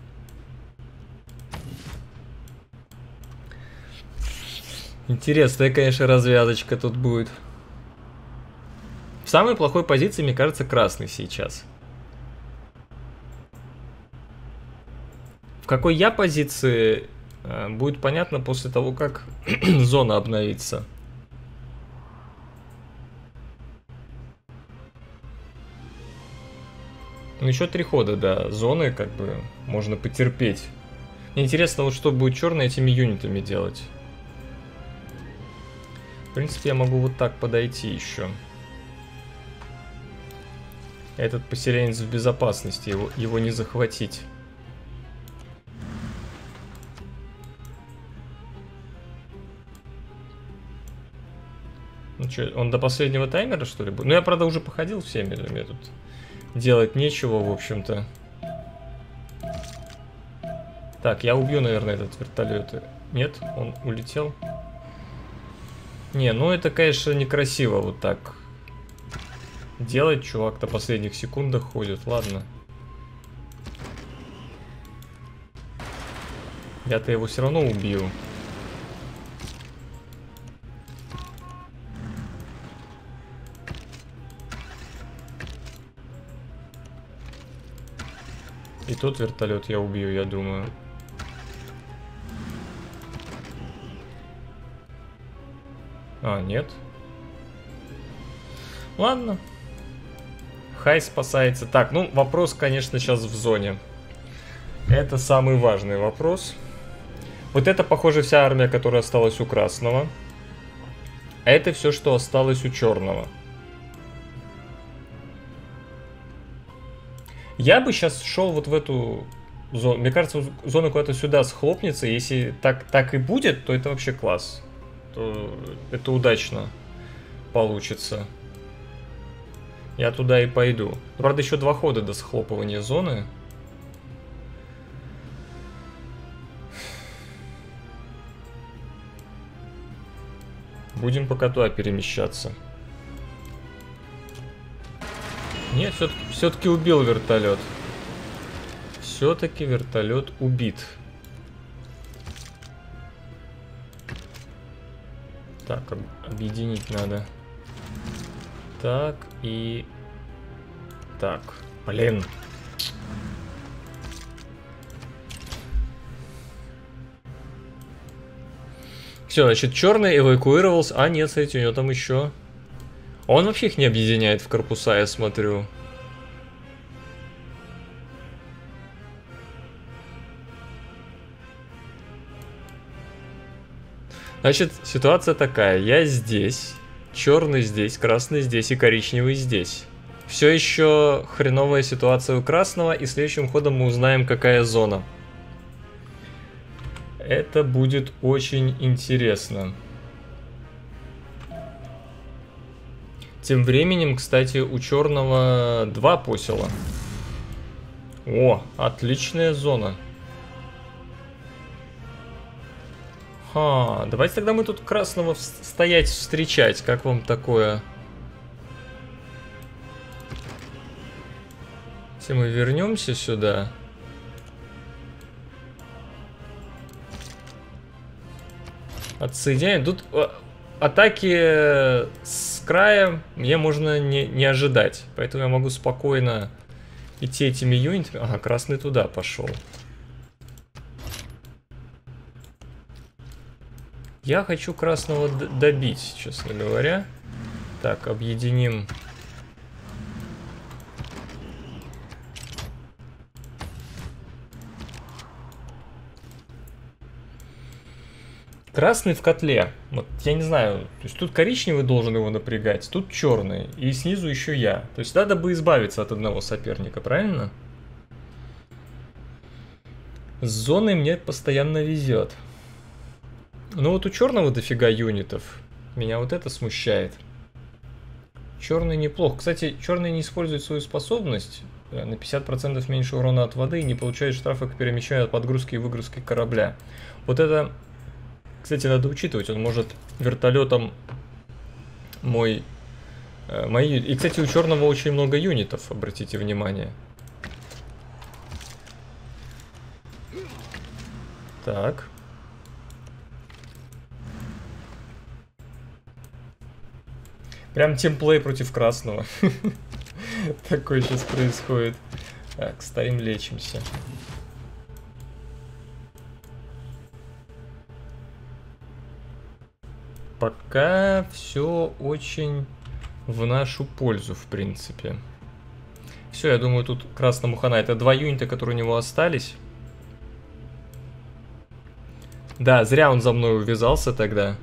A: Интересная, конечно, развязочка тут будет. В самой плохой позиции, мне кажется, красный сейчас. В какой я позиции, будет понятно после того, как зона обновится. Ну, еще три хода, да, зоны, как бы, можно потерпеть. Мне интересно, вот что будет черный этими юнитами делать. В принципе, я могу вот так подойти еще. Этот поселенец в безопасности, его, его не захватить. Ну что, он до последнего таймера, что ли, будет? Ну, я, правда, уже походил всеми, мне тут делать нечего, в общем-то. Так, я убью, наверное, этот вертолет. Нет, он улетел. Не, ну это, конечно, некрасиво вот так делать. Чувак на последних секундах ходит, ладно. Я-то его все равно убью. И тот вертолет я убью, я думаю. А, нет. Ладно. Хай спасается. Так, ну вопрос, конечно, сейчас в зоне. Это самый важный вопрос. Вот это, похоже, вся армия, которая осталась у красного. А это все, что осталось у черного. Я бы сейчас шел вот в эту зону. Мне кажется, зона куда-то сюда схлопнется. Если так, так и будет, то это вообще класс. То это удачно получится. Я туда и пойду. Правда, еще два хода до схлопывания зоны. Будем пока туда перемещаться. Нет, все-таки все-таки убил вертолет. Все-таки вертолет убит. Так, объединить надо. Так, и... Так, блин. Все, значит, черный эвакуировался. А, нет, смотрите, у него там еще... Он вообще их не объединяет в корпуса, я смотрю. Значит, ситуация такая. Я здесь, черный здесь, красный здесь и коричневый здесь. Все еще хреновая ситуация у красного, и следующим ходом мы узнаем, какая зона. Это будет очень интересно. Тем временем, кстати, у черного два посела. О, отличная зона. Ха, давайте тогда мы тут красного стоять встречать. Как вам такое? Если мы вернемся сюда. Отсоединяем. Тут атаки с края мне можно не, не ожидать. Поэтому я могу спокойно идти этими юнитами. Ага, красный туда пошел. Я хочу красного добить, честно говоря. Так, объединим. Красный в котле. Вот я не знаю, то есть тут коричневый должен его напрягать, тут черный, и снизу еще я. То есть надо бы избавиться от одного соперника, правильно? С зоной мне постоянно везет. Ну вот у черного дофига юнитов. Меня вот это смущает. Черный неплохо. Кстати, черный не использует свою способность. На пятьдесят процентов меньше урона от воды и не получает штрафа к перемещению от подгрузки и выгрузки корабля. Вот это, кстати, надо учитывать. Он может вертолетом мой... Э, мои... И, кстати, у черного очень много юнитов, обратите внимание. Так. Прям тимплей против красного. Такое сейчас происходит. Так, стоим, лечимся. Пока все очень в нашу пользу, в принципе. Все, я думаю, тут красному хана. Это два юнита, которые у него остались. Да, зря он за мной увязался тогда.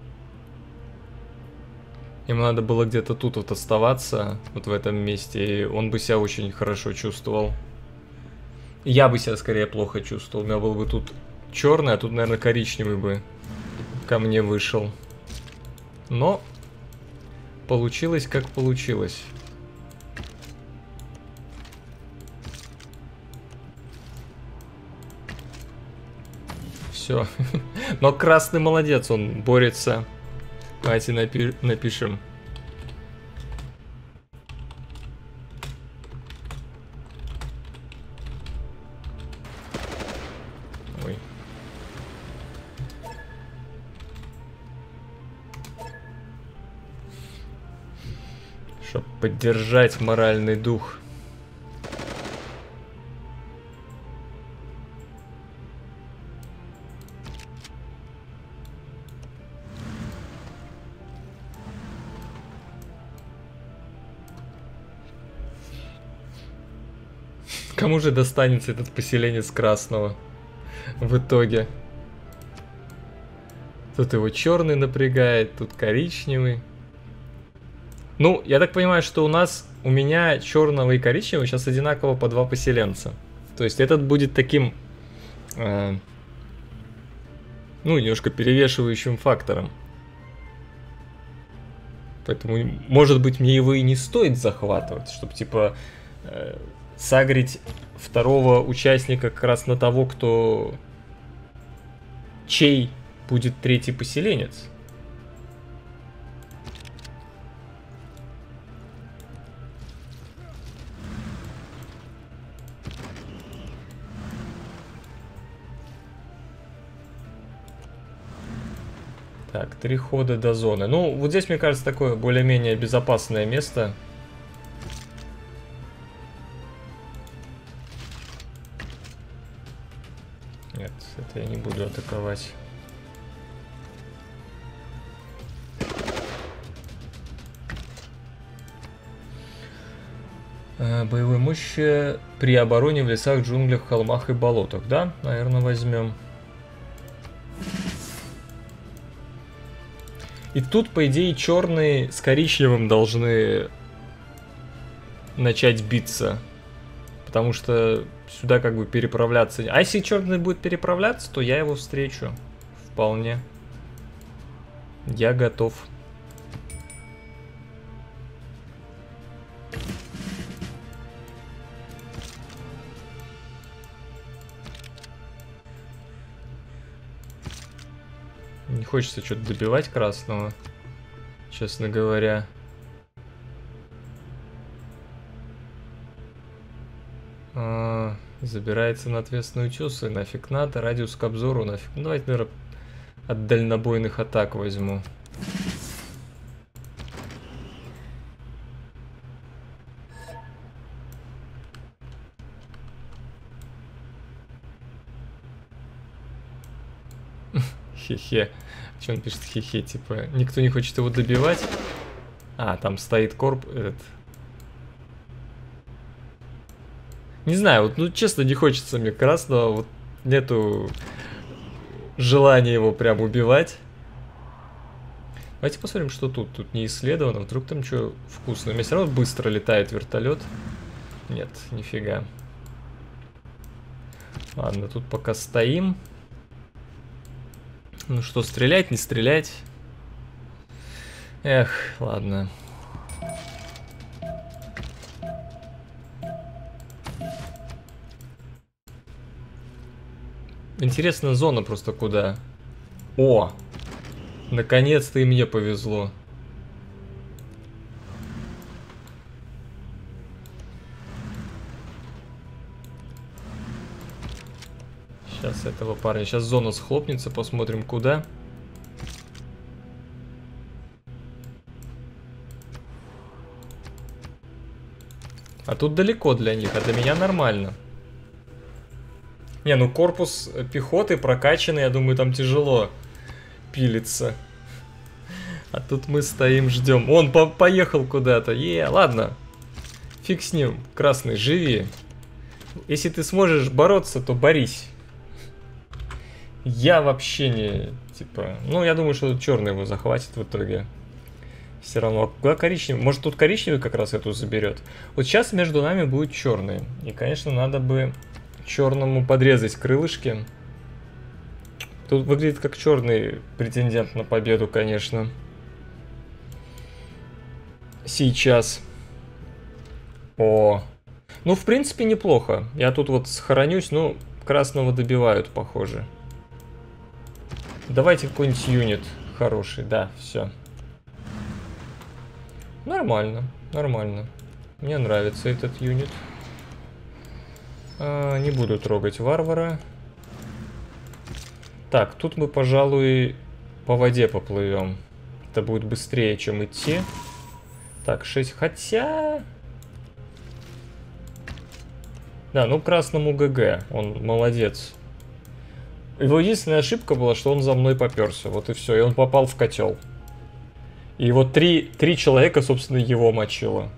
A: Ему надо было где-то тут вот оставаться, вот в этом месте, и он бы себя очень хорошо чувствовал. Я бы себя скорее плохо чувствовал. У меня был бы тут черный, а тут, наверное, коричневый бы ко мне вышел. Но получилось как получилось. Все. Но красный молодец, он борется. Давайте напи напишем. Ой. Чтоб поддержать моральный дух. Кому же достанется этот поселенец красного в итоге? Тут его черный напрягает, тут коричневый. Ну, я так понимаю, что у нас, у меня черного и коричневого сейчас одинаково по два поселенца. То есть этот будет таким, э, ну, немножко перевешивающим фактором. Поэтому, может быть, мне его и не стоит захватывать, чтобы, типа... Э, сагрить второго участника как раз на того, кто... чей будет третий поселенец. Так, три хода до зоны. Ну, вот здесь, мне кажется, такое более-менее безопасное место. Нет, это я не буду атаковать. А, боевой мощи при обороне в лесах, джунглях, холмах и болотах. Да, наверное, возьмем. И тут, по идее, черные с коричневым должны начать биться. Потому что сюда как бы переправляться... А если черный будет переправляться, то я его встречу. Вполне. Я готов. Не хочется что-то добивать красного, честно говоря. А, забирается на ответственные утесы. Нафиг надо. Радиус к обзору нафиг. Ну, давайте, наверное, от дальнобойных атак возьму. Хе-хе. Что он пишет хе-хе? Типа, никто не хочет его добивать. А, там стоит корп этот. Не знаю, вот, ну, честно, не хочется мне красного. Вот нету желание его прям убивать. Давайте посмотрим, что тут. Тут не исследовано. Вдруг там что вкусное. У меня все равно быстро летает вертолет. Нет, нифига. Ладно, тут пока стоим. Ну что, стрелять, не стрелять? Эх, ладно. Интересно, зона просто куда? О! Наконец-то и мне повезло. Сейчас этого парня. Сейчас зона схлопнется, посмотрим куда. А тут далеко для них, а для меня нормально. Не, ну корпус пехоты прокачанный, я думаю, там тяжело пилиться. А тут мы стоим, ждем. Он по поехал куда-то. Е, ладно. Фиг с ним. Красный, живи. Если ты сможешь бороться, то борись. Я вообще не... Типа... Ну, я думаю, что черный его захватит в итоге. Все равно. Куда коричневый? Может, тут коричневый как раз эту заберет. Вот сейчас между нами будет черный. И, конечно, надо бы черному подрезать крылышки. Тут выглядит как черный претендент на победу, конечно. Сейчас. О. Ну, в принципе, неплохо. Я тут вот схоронюсь, ну, красного добивают, похоже. Давайте какой-нибудь юнит хороший. Да, все. Нормально, нормально. Мне нравится этот юнит. А, не буду трогать варвара. Так, тут мы, пожалуй, по воде поплывем. Это будет быстрее, чем идти. Так, шесть. Хотя... Да, ну красному ГГ. Он молодец. Его единственная ошибка была, что он за мной поперся. Вот и все. И он попал в котел. И вот три, три человека, собственно, его мочило.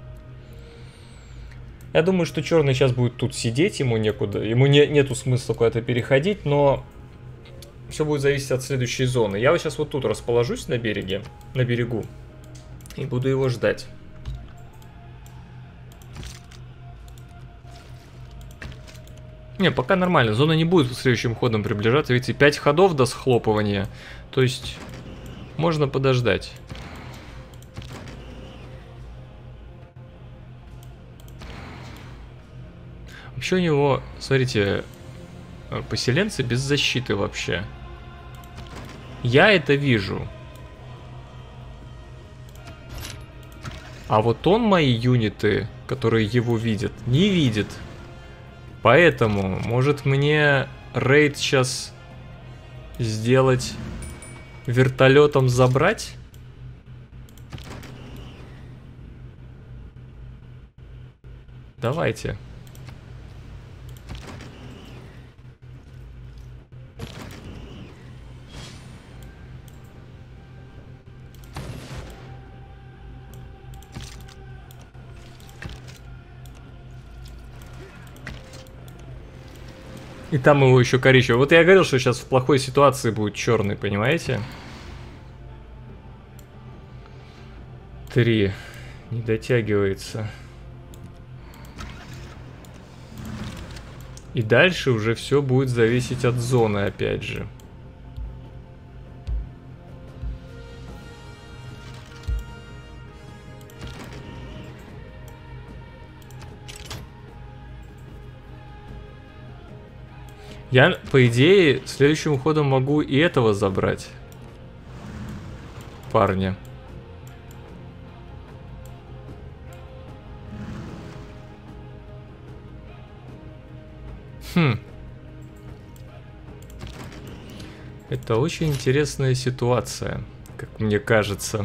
A: Я думаю, что черный сейчас будет тут сидеть. Ему некуда. Ему не, нету смысла куда-то переходить, но... Все будет зависеть от следующей зоны. Я вот сейчас вот тут расположусь на береге, на берегу, и буду его ждать. Не, пока нормально. Зона не будет следующим ходом приближаться. Видите, пять ходов до схлопывания. То есть, можно подождать. Вообще у него, смотрите, поселенцы без защиты вообще. Я это вижу. А вот он мои юниты, которые его видят, не видит. Поэтому, может мне рейд сейчас сделать вертолетом забрать? Давайте. И там его еще коричневый. Вот я говорил, что сейчас в плохой ситуации будет черный, понимаете? Три. Не дотягивается. И дальше уже все будет зависеть от зоны, опять же. Я, по идее, следующим ходом могу и этого забрать. Парня. Хм. Это очень интересная ситуация, как мне кажется.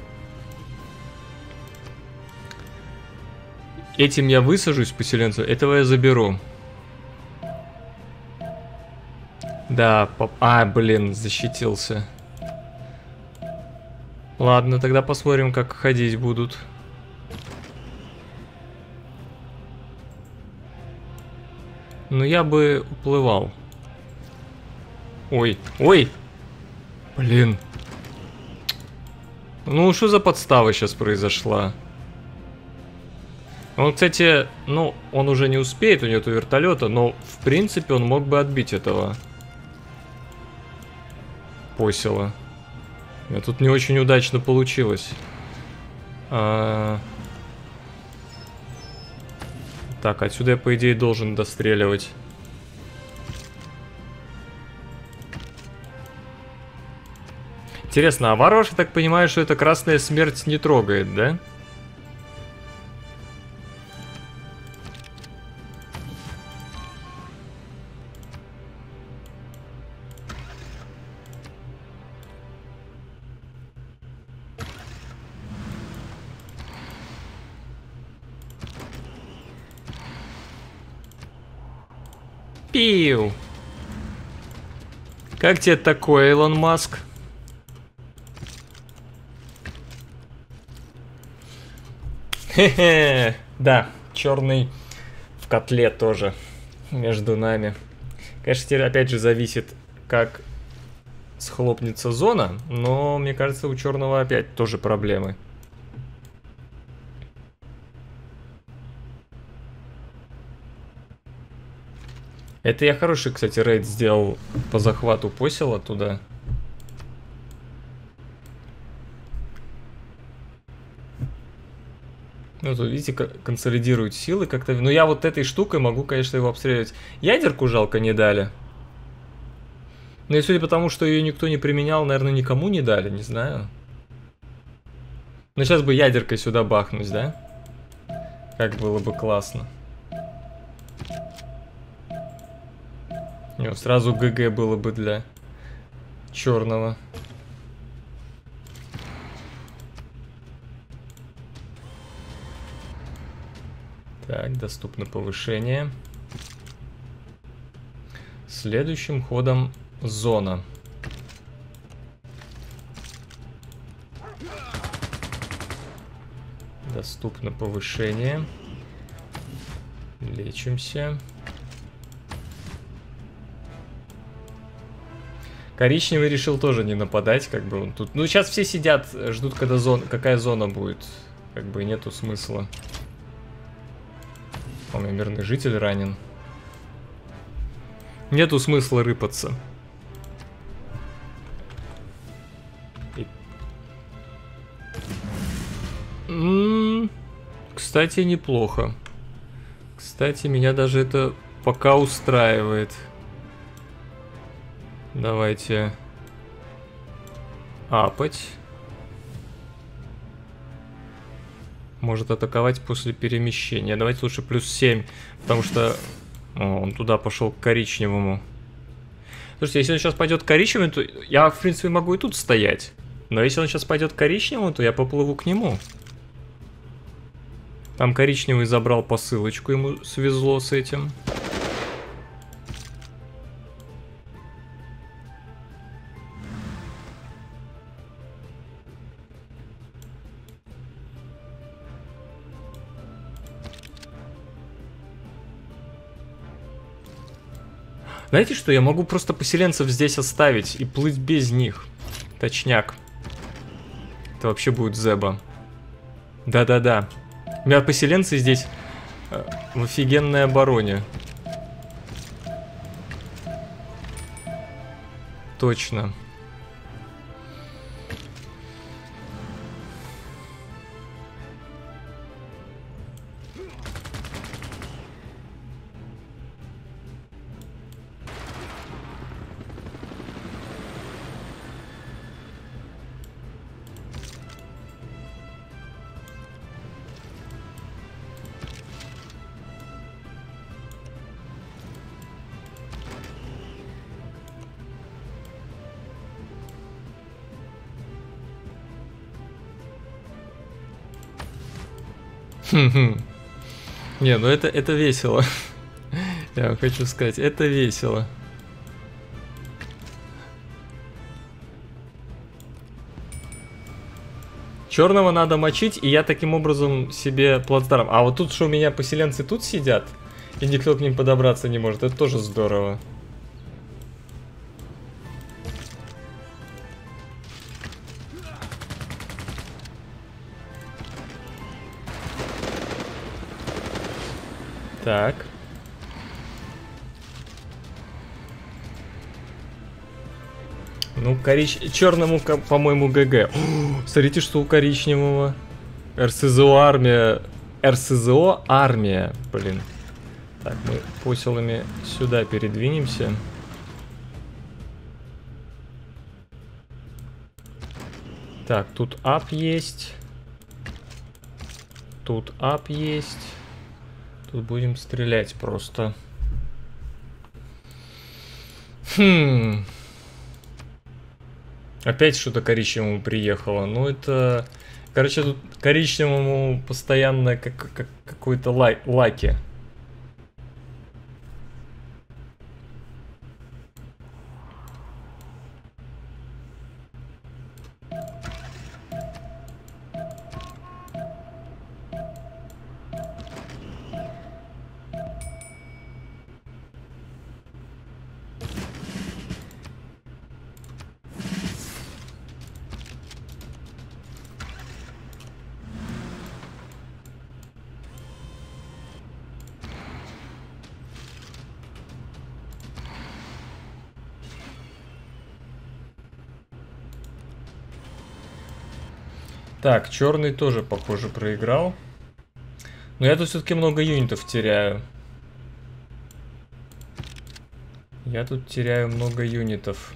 A: Этим я высажусь, поселенцу, этого я заберу. Да, поп... А, блин, защитился. Ладно, тогда посмотрим, как ходить будут. Но я бы уплывал. Ой, ой! Блин. Ну, что за подстава сейчас произошла? Он, кстати, ну, он уже не успеет, у него вертолета, но, в принципе, он мог бы отбить этого посела. А тут не очень удачно получилось. А... Так, отсюда я, по идее, должен достреливать. Интересно, а Варваш, я так понимаю, что эта красная смерть не трогает, да? Пиу! Как тебе такое, Илон Маск? Хе-хе, да, черный в котле тоже между нами. Конечно, теперь опять же зависит, как схлопнется зона, но мне кажется, у черного опять тоже проблемы. Это я хороший, кстати, рейд сделал по захвату посела туда. Ну, тут, видите, консолидируют силы как-то. Ну, я вот этой штукой могу, конечно, его обстреливать. Ядерку жалко не дали. Ну, и судя по тому, что ее никто не применял, наверное, никому не дали, не знаю. Но сейчас бы ядеркой сюда бахнуть, да? Как было бы классно. Не, сразу ГГ было бы для черного. Так, доступно повышение. Следующим ходом зона. Доступно повышение. Лечимся. Коричневый решил тоже не нападать, как бы он тут. Ну, сейчас все сидят, ждут, когда зона, какая зона будет. Как бы нету смысла. О, меня мирный житель ранен. Нету смысла рыпаться. И... М-м-м, кстати, неплохо. Кстати, меня даже это пока устраивает. Давайте апать. Может атаковать после перемещения. Давайте лучше плюс семь, потому что... О, он туда пошел к коричневому. Слушайте, если он сейчас пойдет к коричневому, то я, в принципе, могу и тут стоять. Но если он сейчас пойдет к коричневому, то я поплыву к нему. Там коричневый забрал посылочку, ему свезло с этим. Знаете что, я могу просто поселенцев здесь оставить и плыть без них. Точняк. Это вообще будет зеба. Да-да-да. У меня поселенцы здесь э, в офигенной обороне. Точно. Не, ну это, это весело. Я вам хочу сказать, это весело. Черного надо мочить, и я таким образом себе плацдарм. А вот тут, что у меня поселенцы тут сидят, и никто к ним подобраться не может, это тоже здорово. Так. Ну, корич... черному, по-моему, ГГ. О, смотрите, что у коричневого. РСЗО армия. РСЗО армия. Блин. Так, мы поселами сюда передвинемся. Так, тут ап есть. Тут ап есть. Тут будем стрелять просто. Хм... Опять что-то коричневому приехало. Ну это... Короче, тут коричневому постоянно как, как, какой-то лай, лаки. Так, черный тоже, похоже, проиграл. Но я тут все-таки много юнитов теряю. Я тут теряю много юнитов.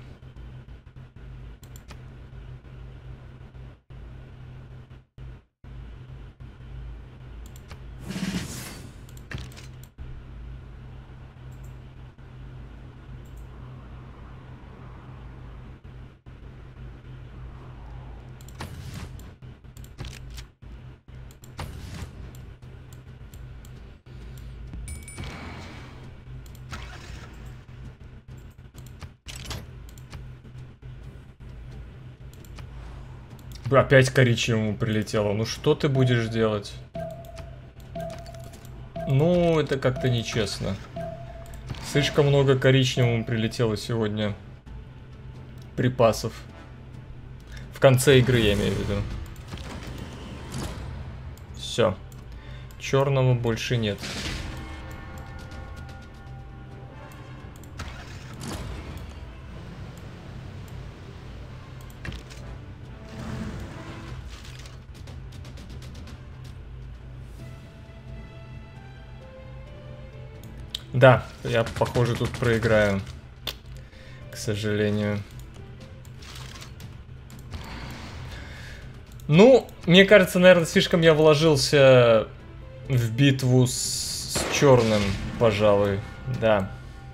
A: Опять коричневому прилетело. Ну что ты будешь делать? Ну, это как-то нечестно. Слишком много коричневому прилетело сегодня. Припасов. В конце игры, я имею в виду. Все. Черного больше нет. Да, я, похоже, тут проиграю. К сожалению. Ну, мне кажется, наверное, слишком я вложился в битву с, с черным, пожалуй. Да.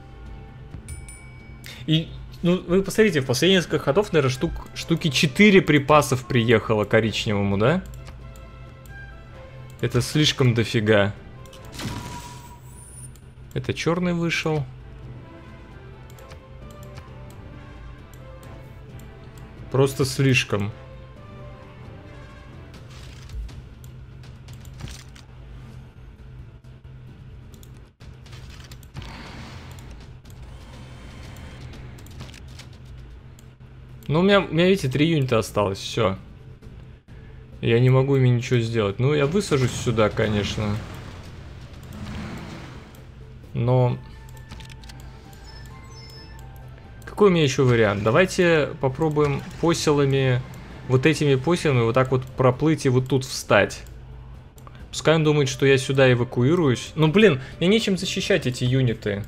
A: И, ну, вы посмотрите, в последние несколько ходов, наверное, штук, штуки четыре припасов приехало коричневому, да? Это слишком дофига. Это черный вышел. Просто слишком. Ну, у меня, у меня, видите, три юнита осталось, все. Я не могу ими ничего сделать. Ну, я высажусь сюда, конечно. Но... Какой у меня еще вариант? Давайте попробуем поселами, вот этими поселами, вот так вот проплыть и вот тут встать. Пускай он думает, что я сюда эвакуируюсь. Ну, блин, мне нечем защищать эти юниты.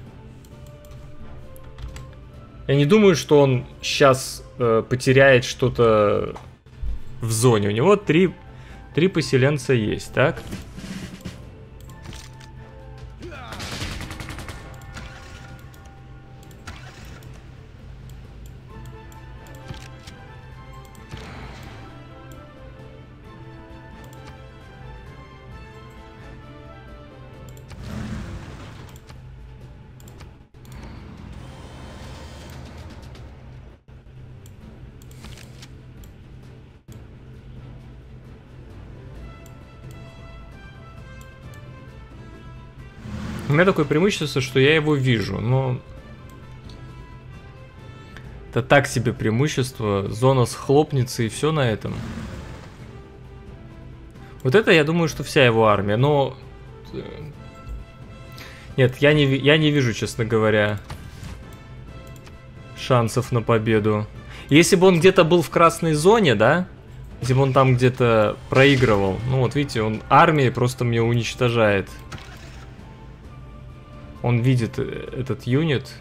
A: Я не думаю, что он сейчас э, потеряет что-то в зоне. У него три, три поселенца есть, так? У меня такое преимущество, что я его вижу, но... Это так себе преимущество. Зона схлопнется и все на этом. Вот это, я думаю, что вся его армия, но... Нет, я не, я не вижу, честно говоря, шансов на победу. Если бы он где-то был в красной зоне, да? Если бы он там где-то проигрывал. Ну вот видите, он армией просто меня уничтожает. Он видит этот юнит.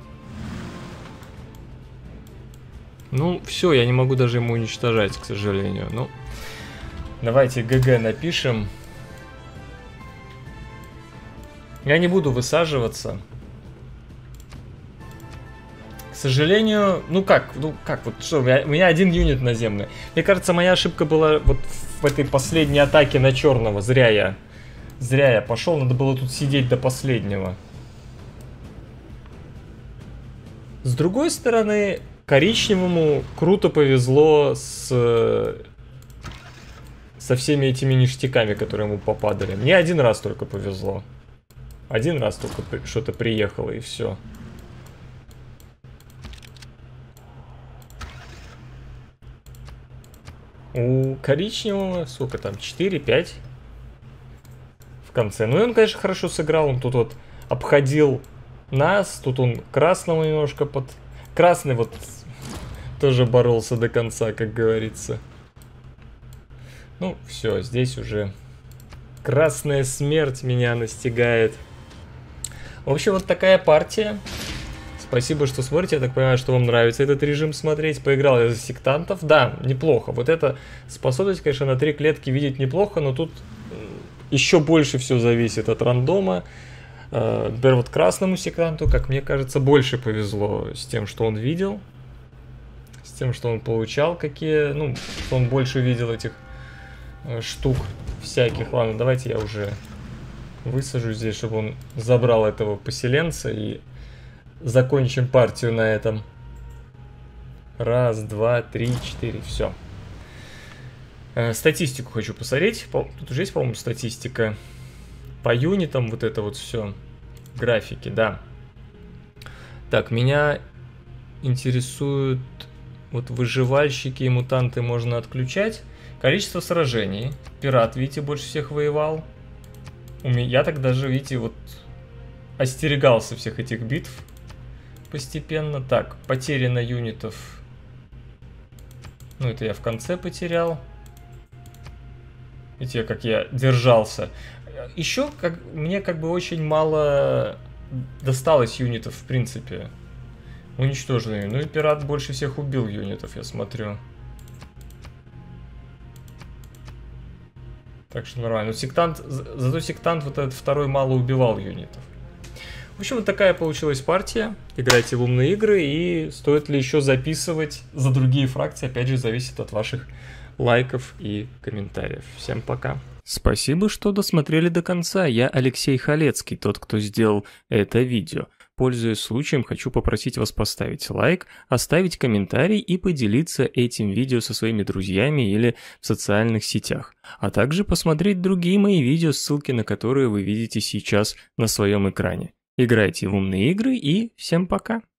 A: Ну, все, я не могу даже ему уничтожать, к сожалению. Ну, давайте ГГ напишем. Я не буду высаживаться. К сожалению, ну как, ну как, вот что, у меня, у меня один юнит наземный. Мне кажется, моя ошибка была вот в этой последней атаке на черного. Зря я, зря я пошел, надо было тут сидеть до последнего. С другой стороны, коричневому круто повезло с, со всеми этими ништяками, которые ему попадали. Мне один раз только повезло. Один раз только что-то приехало и все. У коричневого, сколько там, четыре-пять в конце. Ну и он, конечно, хорошо сыграл. Он тут вот обходил нас. Тут он красному немножко под... Красный вот тоже боролся до конца, как говорится. Ну, все, здесь уже красная смерть меня настигает. В общем, вот такая партия. Спасибо, что смотрите. Я так понимаю, что вам нравится этот режим смотреть. Поиграл я за сектантов. Да, неплохо. Вот эта способность, конечно, на три клетки видеть неплохо, но тут еще больше все зависит от рандома. Например, вот красному сектанту, как мне кажется, больше повезло с тем, что он видел. С тем, что он получал какие... Ну, что он больше видел этих штук всяких. Ладно, давайте я уже высажу здесь, чтобы он забрал этого поселенца, и закончим партию на этом. Раз, два, три, четыре, все. Э, статистику хочу посмотреть. Тут уже есть, по-моему, статистика. По юнитам вот это вот все. Графики, да. Так, меня интересуют вот выживальщики и мутанты можно отключать. Количество сражений. Пират, видите, больше всех воевал. У меня, я так даже, видите, вот остерегался всех этих битв постепенно. Так, потери на юнитов. Ну, это я в конце потерял. Видите, как я держался. Еще как, мне как бы очень мало досталось юнитов, в принципе. Уничтоженными. Ну и пират больше всех убил юнитов, я смотрю. Так что нормально. Но сектант, зато сектант вот этот второй мало убивал юнитов. В общем, вот такая получилась партия. Играйте в умные игры. И стоит ли еще записывать за другие фракции, опять же, зависит от ваших лайков и комментариев. Всем пока. Спасибо, что досмотрели до конца. Я Алексей Халецкий, тот, кто сделал это видео. Пользуясь случаем, хочу попросить вас поставить лайк, оставить комментарий и поделиться этим видео со своими друзьями или в социальных сетях, а также посмотреть другие мои видео, ссылки на которые вы видите сейчас на своем экране. Играйте в умные игры и всем пока!